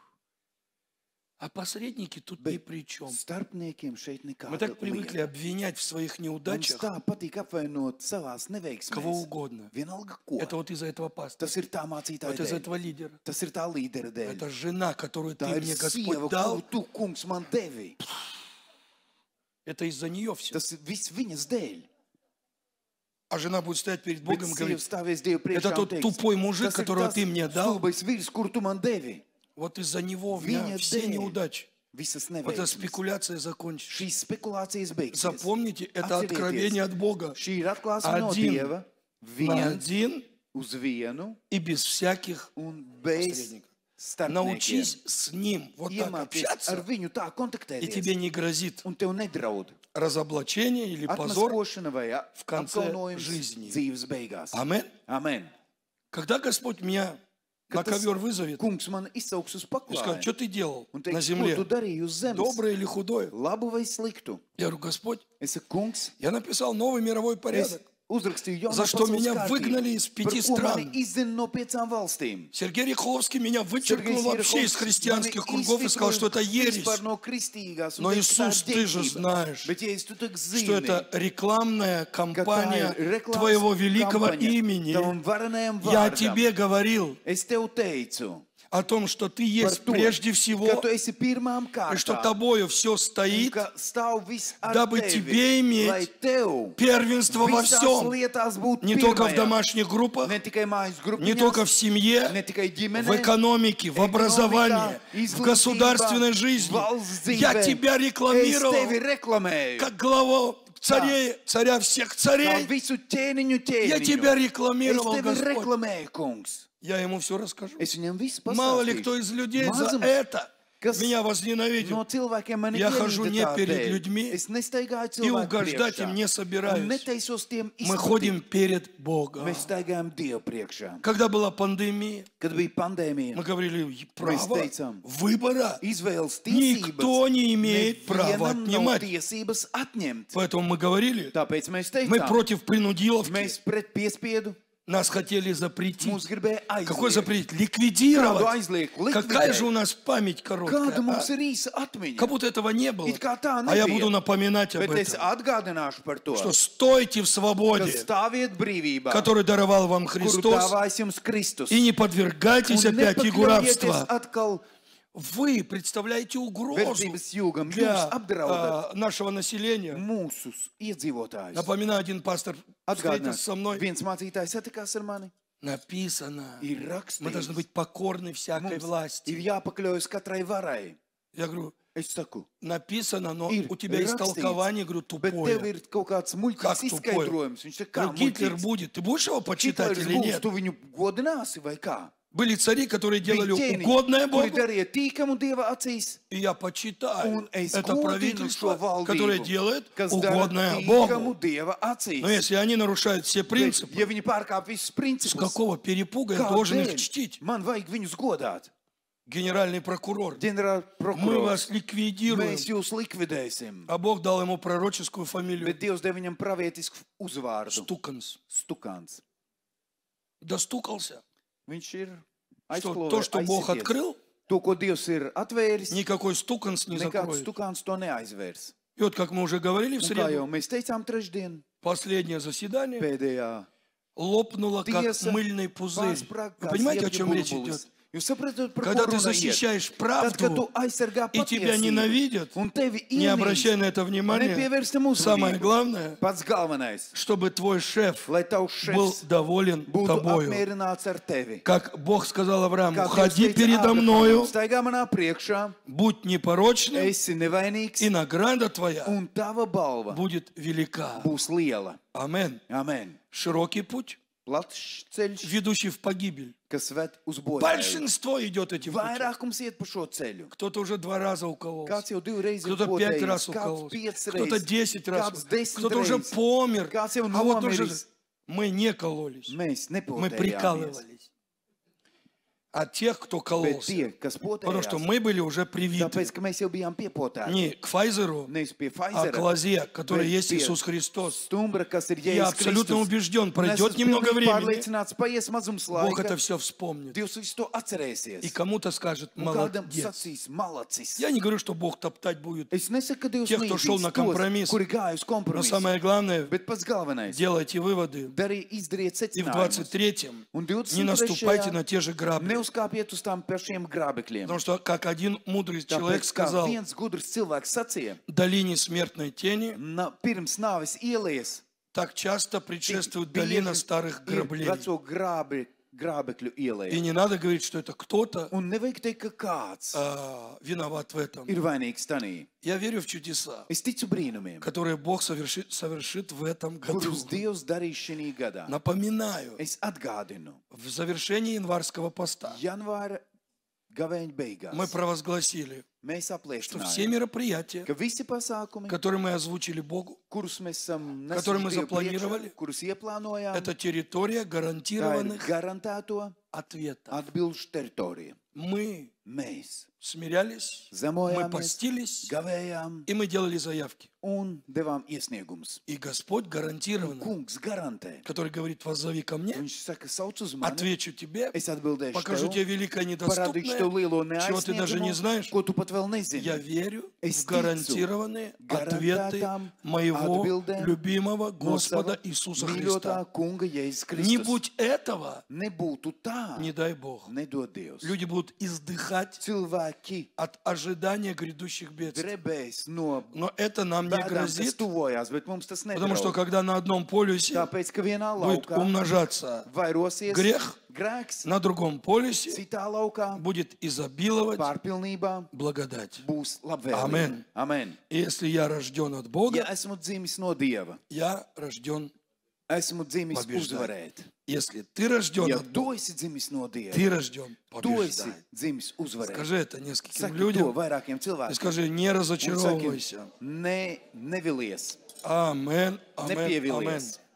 [SPEAKER 1] А посредники тут ни
[SPEAKER 2] Bet
[SPEAKER 1] при чем.
[SPEAKER 2] starpniekiem šeit nekāda
[SPEAKER 1] Мы так привыкли обвинять в своих
[SPEAKER 2] Mums
[SPEAKER 1] неудачах
[SPEAKER 2] tā patīk apvainot savās
[SPEAKER 1] кого
[SPEAKER 2] neveiksmēs.
[SPEAKER 1] угодно.
[SPEAKER 2] Vienalga ko.
[SPEAKER 1] Это вот из-за этого пастора,
[SPEAKER 2] Tas ir tā mācītāja
[SPEAKER 1] вот из-за
[SPEAKER 2] dēļ.
[SPEAKER 1] этого лидера.
[SPEAKER 2] Tas ir tā līdera dēļ.
[SPEAKER 1] Это жена, которую
[SPEAKER 2] Tā
[SPEAKER 1] ты
[SPEAKER 2] ir
[SPEAKER 1] мне, Господь,
[SPEAKER 2] sieva,
[SPEAKER 1] дал.
[SPEAKER 2] kuru tu, kungs, man devi.
[SPEAKER 1] Это из-за нее все.
[SPEAKER 2] Tas viss viņas dēļ.
[SPEAKER 1] А жена будет стоять перед
[SPEAKER 2] Bet
[SPEAKER 1] Богом и
[SPEAKER 2] sieva
[SPEAKER 1] говорить,
[SPEAKER 2] stāvēs Dievu priekšā
[SPEAKER 1] это
[SPEAKER 2] un
[SPEAKER 1] тот
[SPEAKER 2] teiks,
[SPEAKER 1] тупой мужик,
[SPEAKER 2] tas ir
[SPEAKER 1] которого
[SPEAKER 2] tas
[SPEAKER 1] ты мне дал.
[SPEAKER 2] stulbais vīrs, kuru tu man devi.
[SPEAKER 1] Вот из-за него у меня
[SPEAKER 2] Viņa
[SPEAKER 1] все
[SPEAKER 2] dēļ
[SPEAKER 1] неудачи.
[SPEAKER 2] visas
[SPEAKER 1] Вот эта
[SPEAKER 2] neveiksmes.
[SPEAKER 1] спекуляция закончится.
[SPEAKER 2] Šīs spekulācijas beigsies.
[SPEAKER 1] Запомните, это
[SPEAKER 2] Atcerieties,
[SPEAKER 1] откровение от Бога.
[SPEAKER 2] Šī ir atklāsme no
[SPEAKER 1] Один
[SPEAKER 2] Dieva.
[SPEAKER 1] На
[SPEAKER 2] Viens
[SPEAKER 1] один
[SPEAKER 2] uz vienu
[SPEAKER 1] и без всяких
[SPEAKER 2] un bez
[SPEAKER 1] посредников.
[SPEAKER 2] starpniekiem.
[SPEAKER 1] Научись с ним вот так
[SPEAKER 2] Iemācies ar
[SPEAKER 1] общаться,
[SPEAKER 2] viņu tā
[SPEAKER 1] и тебе
[SPEAKER 2] kontaktēties.
[SPEAKER 1] не грозит
[SPEAKER 2] Un tev nedraud
[SPEAKER 1] разоблачение или позор.
[SPEAKER 2] atmaskošana vai
[SPEAKER 1] в конце
[SPEAKER 2] apkaunojums
[SPEAKER 1] жизни.
[SPEAKER 2] dzīves beigās.
[SPEAKER 1] Амин.
[SPEAKER 2] Amen.
[SPEAKER 1] Когда Господь меня на
[SPEAKER 2] Kad tas
[SPEAKER 1] ковер вызовет
[SPEAKER 2] kungs man izsauks uz
[SPEAKER 1] и скажет, что
[SPEAKER 2] paklāju
[SPEAKER 1] ты делал
[SPEAKER 2] un
[SPEAKER 1] на
[SPEAKER 2] teiks, ko
[SPEAKER 1] земле,
[SPEAKER 2] tu darīji uz zemes,
[SPEAKER 1] доброе или худое?
[SPEAKER 2] labu vai sliktu.
[SPEAKER 1] Я говорю, Господь,
[SPEAKER 2] Es saku, kungs,
[SPEAKER 1] я написал новый мировой
[SPEAKER 2] es
[SPEAKER 1] порядок.
[SPEAKER 2] uzrakstīju jaunu
[SPEAKER 1] За что
[SPEAKER 2] pasaules
[SPEAKER 1] меня
[SPEAKER 2] kārtību,
[SPEAKER 1] выгнали из
[SPEAKER 2] par
[SPEAKER 1] 5
[SPEAKER 2] ko mani
[SPEAKER 1] стран.
[SPEAKER 2] izzina no 5 valstīm.
[SPEAKER 1] Сергей Рихловский меня вычеркнул
[SPEAKER 2] Sergejs
[SPEAKER 1] вообще из
[SPEAKER 2] Ierhovs
[SPEAKER 1] христианских
[SPEAKER 2] mani
[SPEAKER 1] кругов и сказал, что это ересь.
[SPEAKER 2] vispār no kristīgās un
[SPEAKER 1] Но,
[SPEAKER 2] teica, ka tā
[SPEAKER 1] Иисус,
[SPEAKER 2] ir
[SPEAKER 1] ты же
[SPEAKER 2] ģērbība.
[SPEAKER 1] знаешь,
[SPEAKER 2] Bet, ja tu tak
[SPEAKER 1] что
[SPEAKER 2] zini,
[SPEAKER 1] это рекламная кампания
[SPEAKER 2] reklāmas
[SPEAKER 1] твоего великого
[SPEAKER 2] kampaņa
[SPEAKER 1] имени.
[SPEAKER 2] tavam varenajam
[SPEAKER 1] Я
[SPEAKER 2] vārdam,
[SPEAKER 1] тебе говорил
[SPEAKER 2] es tev teicu,
[SPEAKER 1] о том, что ты
[SPEAKER 2] par
[SPEAKER 1] есть
[SPEAKER 2] to,
[SPEAKER 1] прежде
[SPEAKER 2] ka
[SPEAKER 1] всего,
[SPEAKER 2] tu esi pirmām
[SPEAKER 1] и что
[SPEAKER 2] kārtām,
[SPEAKER 1] тобою все
[SPEAKER 2] un
[SPEAKER 1] стоит,
[SPEAKER 2] ka stāv viss ar
[SPEAKER 1] дабы
[SPEAKER 2] tevi,
[SPEAKER 1] тебе иметь
[SPEAKER 2] lai tev
[SPEAKER 1] первенство во
[SPEAKER 2] visās
[SPEAKER 1] всем.
[SPEAKER 2] lietās būtu
[SPEAKER 1] Не только в
[SPEAKER 2] pirmajam.
[SPEAKER 1] домашних группах,
[SPEAKER 2] Ne tikai mājas
[SPEAKER 1] не только
[SPEAKER 2] grupiņās,
[SPEAKER 1] в семье,
[SPEAKER 2] ne tikai ģimenē,
[SPEAKER 1] в экономике, в образовании, в государственной жизни. Я тебя
[SPEAKER 2] Es tevi
[SPEAKER 1] рекламировал
[SPEAKER 2] reklamēju,
[SPEAKER 1] как главу царя всех
[SPEAKER 2] kā
[SPEAKER 1] царей.
[SPEAKER 2] visu ķēniņu
[SPEAKER 1] Я тебя
[SPEAKER 2] ķēniņu. Es
[SPEAKER 1] рекламировал,
[SPEAKER 2] tevi
[SPEAKER 1] Господь.
[SPEAKER 2] reklamēju, kungs.
[SPEAKER 1] Я ему все расскажу.
[SPEAKER 2] Es viņam visu
[SPEAKER 1] Мало ли кто
[SPEAKER 2] pastāstīšu.
[SPEAKER 1] из людей за
[SPEAKER 2] Mazums,
[SPEAKER 1] это
[SPEAKER 2] kas
[SPEAKER 1] меня
[SPEAKER 2] no
[SPEAKER 1] возненавидел.
[SPEAKER 2] cilvēkiem mani
[SPEAKER 1] Я хожу не
[SPEAKER 2] ienīda
[SPEAKER 1] перед
[SPEAKER 2] tādēļ.
[SPEAKER 1] людьми
[SPEAKER 2] Es nestaigāju
[SPEAKER 1] и
[SPEAKER 2] cilvēku
[SPEAKER 1] угождать им не
[SPEAKER 2] priekšā. Un
[SPEAKER 1] собираюсь.
[SPEAKER 2] netaisos tiem
[SPEAKER 1] Мы
[SPEAKER 2] izplatīt.
[SPEAKER 1] ходим перед Богом.
[SPEAKER 2] Mēs staigājam Dievu priekšā.
[SPEAKER 1] Когда была пандемия,
[SPEAKER 2] Kad bija pandēmija,
[SPEAKER 1] мы говорили, право
[SPEAKER 2] teicām,
[SPEAKER 1] выбора
[SPEAKER 2] izvēles
[SPEAKER 1] никто
[SPEAKER 2] tiesības
[SPEAKER 1] не имеет права
[SPEAKER 2] nevienam nav
[SPEAKER 1] отнимать.
[SPEAKER 2] tiesības atņemt.
[SPEAKER 1] Поэтому мы говорили,
[SPEAKER 2] Tāpēc mēs
[SPEAKER 1] мы
[SPEAKER 2] teicām,
[SPEAKER 1] против принудиловки.
[SPEAKER 2] mēs pret piespiedu
[SPEAKER 1] Нас хотели запретить.
[SPEAKER 2] mūs gribēja
[SPEAKER 1] Какой
[SPEAKER 2] aizliegt.
[SPEAKER 1] запретить?
[SPEAKER 2] Kādu
[SPEAKER 1] Ликвидировать.
[SPEAKER 2] aizliegt?
[SPEAKER 1] Какая
[SPEAKER 2] Likvidēt.
[SPEAKER 1] же у нас память
[SPEAKER 2] Kāda
[SPEAKER 1] короткая.
[SPEAKER 2] mums
[SPEAKER 1] а?
[SPEAKER 2] ir īsa atmiņa?
[SPEAKER 1] Как будто этого не было.
[SPEAKER 2] It kā tā
[SPEAKER 1] А я
[SPEAKER 2] nebija.
[SPEAKER 1] буду напоминать об
[SPEAKER 2] Bet es
[SPEAKER 1] этом.
[SPEAKER 2] atgādināšu par to,
[SPEAKER 1] Что стойте в
[SPEAKER 2] ka
[SPEAKER 1] свободе,
[SPEAKER 2] stāviet brīvībā,
[SPEAKER 1] который даровал вам
[SPEAKER 2] kuru
[SPEAKER 1] Христос,
[SPEAKER 2] dāvājis jums Kristus.
[SPEAKER 1] и не подвергайтесь
[SPEAKER 2] Un
[SPEAKER 1] опять
[SPEAKER 2] nepakļaujieties
[SPEAKER 1] игуравства.
[SPEAKER 2] atkal
[SPEAKER 1] Вы представляете угрозу
[SPEAKER 2] verdzības jūgam. Jūs
[SPEAKER 1] для
[SPEAKER 2] apdraudat
[SPEAKER 1] нашего населения.
[SPEAKER 2] mūsu iedzīvotājus.
[SPEAKER 1] Напоминаю, один пастор встретился со
[SPEAKER 2] Atgādināt,
[SPEAKER 1] мной.
[SPEAKER 2] viens mācītājs satikās ar mani.
[SPEAKER 1] Написано,
[SPEAKER 2] Ir
[SPEAKER 1] мы должны
[SPEAKER 2] rakstīts,
[SPEAKER 1] быть покорны всякой
[SPEAKER 2] mums
[SPEAKER 1] власти.
[SPEAKER 2] ir jāpakļaujas katrai varai.
[SPEAKER 1] Я говорю,
[SPEAKER 2] Es saku,
[SPEAKER 1] написано, но
[SPEAKER 2] ir
[SPEAKER 1] у тебя есть
[SPEAKER 2] rakstīts,
[SPEAKER 1] толкование, говорю,
[SPEAKER 2] bet tev
[SPEAKER 1] тупое.
[SPEAKER 2] ir kaut kāds
[SPEAKER 1] Как
[SPEAKER 2] muļķīgs
[SPEAKER 1] тупое?
[SPEAKER 2] izskaidrojums. Viņš saka, kā
[SPEAKER 1] Говорю, Гитлер
[SPEAKER 2] muļķīgs?
[SPEAKER 1] будет. Ты будешь его почитать
[SPEAKER 2] Hitlers
[SPEAKER 1] или
[SPEAKER 2] būs,
[SPEAKER 1] нет?
[SPEAKER 2] tu viņu godināsi vai kā?
[SPEAKER 1] Были цари, которые делали
[SPEAKER 2] Bija ķēniņi,
[SPEAKER 1] угодное
[SPEAKER 2] kuri
[SPEAKER 1] Богу.
[SPEAKER 2] darīja tīkamu Dieva acīs,
[SPEAKER 1] И я почитаю
[SPEAKER 2] un es
[SPEAKER 1] это
[SPEAKER 2] godinu šo
[SPEAKER 1] правительство, которое
[SPEAKER 2] valdību,
[SPEAKER 1] делает
[SPEAKER 2] kas dara
[SPEAKER 1] угодное
[SPEAKER 2] tīkamu
[SPEAKER 1] Богу.
[SPEAKER 2] Dieva acīs.
[SPEAKER 1] Но если они нарушают все
[SPEAKER 2] Bet,
[SPEAKER 1] принципы,
[SPEAKER 2] ja viņi pārkāp visus
[SPEAKER 1] с
[SPEAKER 2] principus,
[SPEAKER 1] какого перепуга я должен их
[SPEAKER 2] kādēļ
[SPEAKER 1] чтить?
[SPEAKER 2] man vajag viņus godāt?
[SPEAKER 1] Генеральный прокурор, мы
[SPEAKER 2] Ģenerālprokurors,
[SPEAKER 1] вас ликвидируем.
[SPEAKER 2] mēs jūs likvidēsim.
[SPEAKER 1] А Бог дал ему пророческую фамилию
[SPEAKER 2] Bet Dievs deva viņam pravietisku uzvārdu.
[SPEAKER 1] Стуканс.
[SPEAKER 2] Stukāns.
[SPEAKER 1] Достукался,
[SPEAKER 2] Viņš ir
[SPEAKER 1] что то, что Бог
[SPEAKER 2] aizsities.
[SPEAKER 1] открыл,
[SPEAKER 2] To, ko Dievs ir atvēris,
[SPEAKER 1] никакой Стуканс не
[SPEAKER 2] nekāds
[SPEAKER 1] закроет.
[SPEAKER 2] Stukāns to neaizvērs.
[SPEAKER 1] И вот, как мы уже говорили в
[SPEAKER 2] Un kā jau
[SPEAKER 1] среду,
[SPEAKER 2] mēs teicām trešdien,
[SPEAKER 1] последнее заседание
[SPEAKER 2] pēdējā
[SPEAKER 1] лопнуло, как
[SPEAKER 2] tiesa
[SPEAKER 1] мыльный пузырь.
[SPEAKER 2] pārsprāg
[SPEAKER 1] Вы
[SPEAKER 2] kā
[SPEAKER 1] понимаете, о
[SPEAKER 2] ziepju
[SPEAKER 1] чем речь
[SPEAKER 2] burbulis.
[SPEAKER 1] идет?
[SPEAKER 2] Jūs saprotat, par
[SPEAKER 1] Когда
[SPEAKER 2] ko
[SPEAKER 1] ты
[SPEAKER 2] runa iet?
[SPEAKER 1] защищаешь
[SPEAKER 2] Tad, kad tu
[SPEAKER 1] правду,
[SPEAKER 2] aizsargā
[SPEAKER 1] и тебя
[SPEAKER 2] patiesību,
[SPEAKER 1] ненавидят,
[SPEAKER 2] un tevi
[SPEAKER 1] не обращай на
[SPEAKER 2] ienīst,
[SPEAKER 1] это внимания.
[SPEAKER 2] nepievērs tam
[SPEAKER 1] Самое
[SPEAKER 2] uzmanību.
[SPEAKER 1] главное,
[SPEAKER 2] Pats galvenais,
[SPEAKER 1] чтобы твой шеф
[SPEAKER 2] lai tavs
[SPEAKER 1] был
[SPEAKER 2] šefs
[SPEAKER 1] доволен
[SPEAKER 2] būtu
[SPEAKER 1] тобою.
[SPEAKER 2] apmierināts ar tevi.
[SPEAKER 1] Как Бог сказал Аврааму,
[SPEAKER 2] Kā Dievs
[SPEAKER 1] ходи
[SPEAKER 2] teica
[SPEAKER 1] передо
[SPEAKER 2] Ābrahamam,
[SPEAKER 1] мною,
[SPEAKER 2] staigā manā priekšā,
[SPEAKER 1] будь непорочным,
[SPEAKER 2] esi nevainīgs,
[SPEAKER 1] и награда твоя
[SPEAKER 2] un tava balva
[SPEAKER 1] будет велика.
[SPEAKER 2] būs liela.
[SPEAKER 1] Амен.
[SPEAKER 2] Amen.
[SPEAKER 1] Широкий путь,
[SPEAKER 2] Plats ceļš,
[SPEAKER 1] ведущий в погибель.
[SPEAKER 2] kas ved uz bojāju.
[SPEAKER 1] Большинство идет этим путем.
[SPEAKER 2] Vairākums iet pa šo ceļu.
[SPEAKER 1] Кто-то уже 2 раза укололся,
[SPEAKER 2] Kāds jau 2 reizes ir
[SPEAKER 1] кто-то 5 раз
[SPEAKER 2] potējis, kāds
[SPEAKER 1] укололся,
[SPEAKER 2] 5
[SPEAKER 1] кто-то
[SPEAKER 2] reizes,
[SPEAKER 1] 10 раз,
[SPEAKER 2] kāds 10
[SPEAKER 1] кто-то уже
[SPEAKER 2] reizes.
[SPEAKER 1] помер,
[SPEAKER 2] Kāds jau
[SPEAKER 1] а вот уже
[SPEAKER 2] nomiris.
[SPEAKER 1] мы не кололись,
[SPEAKER 2] Mēs
[SPEAKER 1] мы
[SPEAKER 2] nepotējāmies.
[SPEAKER 1] прикалывались. А тех, кто
[SPEAKER 2] Bet
[SPEAKER 1] кололся,
[SPEAKER 2] tie, kas
[SPEAKER 1] потому что
[SPEAKER 2] potējās,
[SPEAKER 1] мы были уже привиты
[SPEAKER 2] tāpēc, ka mēs jau bijām piepotēti.
[SPEAKER 1] не к Файзеру,
[SPEAKER 2] Nevis pie
[SPEAKER 1] а к
[SPEAKER 2] Pfizera,
[SPEAKER 1] лозе, который
[SPEAKER 2] bet
[SPEAKER 1] есть
[SPEAKER 2] pie
[SPEAKER 1] Иисус Христос.
[SPEAKER 2] stumbra, kas ir
[SPEAKER 1] Я
[SPEAKER 2] Jēzus
[SPEAKER 1] абсолютно
[SPEAKER 2] Kristus.
[SPEAKER 1] убежден,
[SPEAKER 2] Un es
[SPEAKER 1] пройдет
[SPEAKER 2] esmu
[SPEAKER 1] немного
[SPEAKER 2] pilnīgi
[SPEAKER 1] времени,
[SPEAKER 2] pārliecināts, paies mazums
[SPEAKER 1] Бог это
[SPEAKER 2] laika,
[SPEAKER 1] все вспомнит.
[SPEAKER 2] Dievs visu to atcerēsies.
[SPEAKER 1] И кому-то скажет,
[SPEAKER 2] Un kādam
[SPEAKER 1] молодец.
[SPEAKER 2] sacīs, malacis.
[SPEAKER 1] Я не говорю, что Бог топтать будет,
[SPEAKER 2] Es nesaku, ka Dievs
[SPEAKER 1] Tie, кто šel
[SPEAKER 2] mīdīs
[SPEAKER 1] на
[SPEAKER 2] tos,
[SPEAKER 1] компромисс.
[SPEAKER 2] kuri gāja uz
[SPEAKER 1] но
[SPEAKER 2] kompromisu.
[SPEAKER 1] самое главное,
[SPEAKER 2] Bet pats galvenais,
[SPEAKER 1] делайте выводы.
[SPEAKER 2] izdariet
[SPEAKER 1] И в
[SPEAKER 2] secinājumus.
[SPEAKER 1] 23-м
[SPEAKER 2] Un
[SPEAKER 1] не наступайте
[SPEAKER 2] 23.
[SPEAKER 1] на те же грабли.
[SPEAKER 2] Neuzkāpiet uz tām pašiem grābekļiem.
[SPEAKER 1] Потому что, как один мудрый человек
[SPEAKER 2] Tāpēc, kā
[SPEAKER 1] сказал,
[SPEAKER 2] viens gudrs cilvēks sacīja,
[SPEAKER 1] в долине смертной тени
[SPEAKER 2] pirms nāves ielies
[SPEAKER 1] так часто предшествует долина старых граблей.
[SPEAKER 2] veco grābekļu
[SPEAKER 1] И
[SPEAKER 2] ielai.
[SPEAKER 1] не надо говорить, что это кто-то
[SPEAKER 2] Un nevajag teikt, ka kāds
[SPEAKER 1] виноват в этом.
[SPEAKER 2] ir vainīgs tanī.
[SPEAKER 1] Я верю в чудеса,
[SPEAKER 2] Es ticu brīnumiem,
[SPEAKER 1] которые Бог совершит в этом году.
[SPEAKER 2] kurus Dievs darīs šī gadā.
[SPEAKER 1] Напоминаю,
[SPEAKER 2] Es atgādinu,
[SPEAKER 1] в завершении январского поста
[SPEAKER 2] janvāra gavēņa beigās
[SPEAKER 1] мы провозгласили,
[SPEAKER 2] mēs
[SPEAKER 1] что все
[SPEAKER 2] apliecinājām,
[SPEAKER 1] мероприятия,
[SPEAKER 2] ka visi pasākumi,
[SPEAKER 1] которые мы озвучили Богу,
[SPEAKER 2] kurus mēs esam
[SPEAKER 1] Которые мы
[SPEAKER 2] nesuši Dievu
[SPEAKER 1] запланировали,
[SPEAKER 2] priekšā, kurus ieplānojām,
[SPEAKER 1] это территория
[SPEAKER 2] tā ir
[SPEAKER 1] гарантированных
[SPEAKER 2] garantēto
[SPEAKER 1] ответов.
[SPEAKER 2] atbilžu teritorija.
[SPEAKER 1] Мы
[SPEAKER 2] Mēs
[SPEAKER 1] смирялись, мы
[SPEAKER 2] zemojāmies,
[SPEAKER 1] постились,
[SPEAKER 2] gavējām
[SPEAKER 1] и мы делали заявки.
[SPEAKER 2] un devām iesniegumus.
[SPEAKER 1] И Господь гарантированно,
[SPEAKER 2] Kungs garantē.
[SPEAKER 1] который говорит, воззови ко мне,
[SPEAKER 2] Viņš saka, sauc uz mani,
[SPEAKER 1] отвечу тебе,
[SPEAKER 2] es atbildēšu
[SPEAKER 1] покажу тебе
[SPEAKER 2] tev,
[SPEAKER 1] великое
[SPEAKER 2] parādīšu tev lielo
[SPEAKER 1] недоступное, чего ты даже не
[SPEAKER 2] neaizsniegumu,
[SPEAKER 1] знаешь.
[SPEAKER 2] ko tu pat vēl
[SPEAKER 1] Я
[SPEAKER 2] nezini.
[SPEAKER 1] верю
[SPEAKER 2] Es
[SPEAKER 1] в гарантированные ответы
[SPEAKER 2] garantētām
[SPEAKER 1] моего
[SPEAKER 2] atbildēm
[SPEAKER 1] любимого
[SPEAKER 2] no
[SPEAKER 1] Господа
[SPEAKER 2] sava
[SPEAKER 1] Иисуса
[SPEAKER 2] mīļotā
[SPEAKER 1] Христа.
[SPEAKER 2] kunga Jēzus
[SPEAKER 1] Не
[SPEAKER 2] Kristus.
[SPEAKER 1] будь этого,
[SPEAKER 2] Nebūtu tā,
[SPEAKER 1] не дай Бог.
[SPEAKER 2] nedod Dievs.
[SPEAKER 1] Люди будут издыхать
[SPEAKER 2] Cilvēki
[SPEAKER 1] от ожидания грядущих бедствий.
[SPEAKER 2] drebēs no
[SPEAKER 1] Но это нам не
[SPEAKER 2] bēdām, kas
[SPEAKER 1] грозит,
[SPEAKER 2] tuvojās, bet mums tas
[SPEAKER 1] потому что
[SPEAKER 2] nedraud.
[SPEAKER 1] когда на одном полюсе
[SPEAKER 2] Tāpēc, ka vienā
[SPEAKER 1] будет
[SPEAKER 2] laukā
[SPEAKER 1] умножаться,
[SPEAKER 2] vairosies
[SPEAKER 1] грех,
[SPEAKER 2] grēks,
[SPEAKER 1] на другом полюсе
[SPEAKER 2] citā laukā
[SPEAKER 1] будет изобиловать
[SPEAKER 2] pārpilnībā
[SPEAKER 1] благодать.
[SPEAKER 2] būs labvēlība.
[SPEAKER 1] Amen.
[SPEAKER 2] Amen.
[SPEAKER 1] И если я рожден от
[SPEAKER 2] Ja
[SPEAKER 1] Бога,
[SPEAKER 2] esmu dzimis no Dieva,
[SPEAKER 1] я рожден.
[SPEAKER 2] esmu dzimis
[SPEAKER 1] Побеждать.
[SPEAKER 2] uzvarēt.
[SPEAKER 1] Если ты рожден
[SPEAKER 2] Ja
[SPEAKER 1] от
[SPEAKER 2] tu
[SPEAKER 1] Бога,
[SPEAKER 2] esi dzimis no Dieva,
[SPEAKER 1] ты рожден
[SPEAKER 2] tu esi
[SPEAKER 1] побеждать.
[SPEAKER 2] dzimis uzvarēt.
[SPEAKER 1] Скажи это нескольким
[SPEAKER 2] Saki to
[SPEAKER 1] людям.
[SPEAKER 2] vairākiem
[SPEAKER 1] И
[SPEAKER 2] cilvēkiem.
[SPEAKER 1] скажи, не
[SPEAKER 2] Un
[SPEAKER 1] разочаровывайся.
[SPEAKER 2] saki, nevilies,
[SPEAKER 1] Амен, амен, амен.
[SPEAKER 2] nepievilties.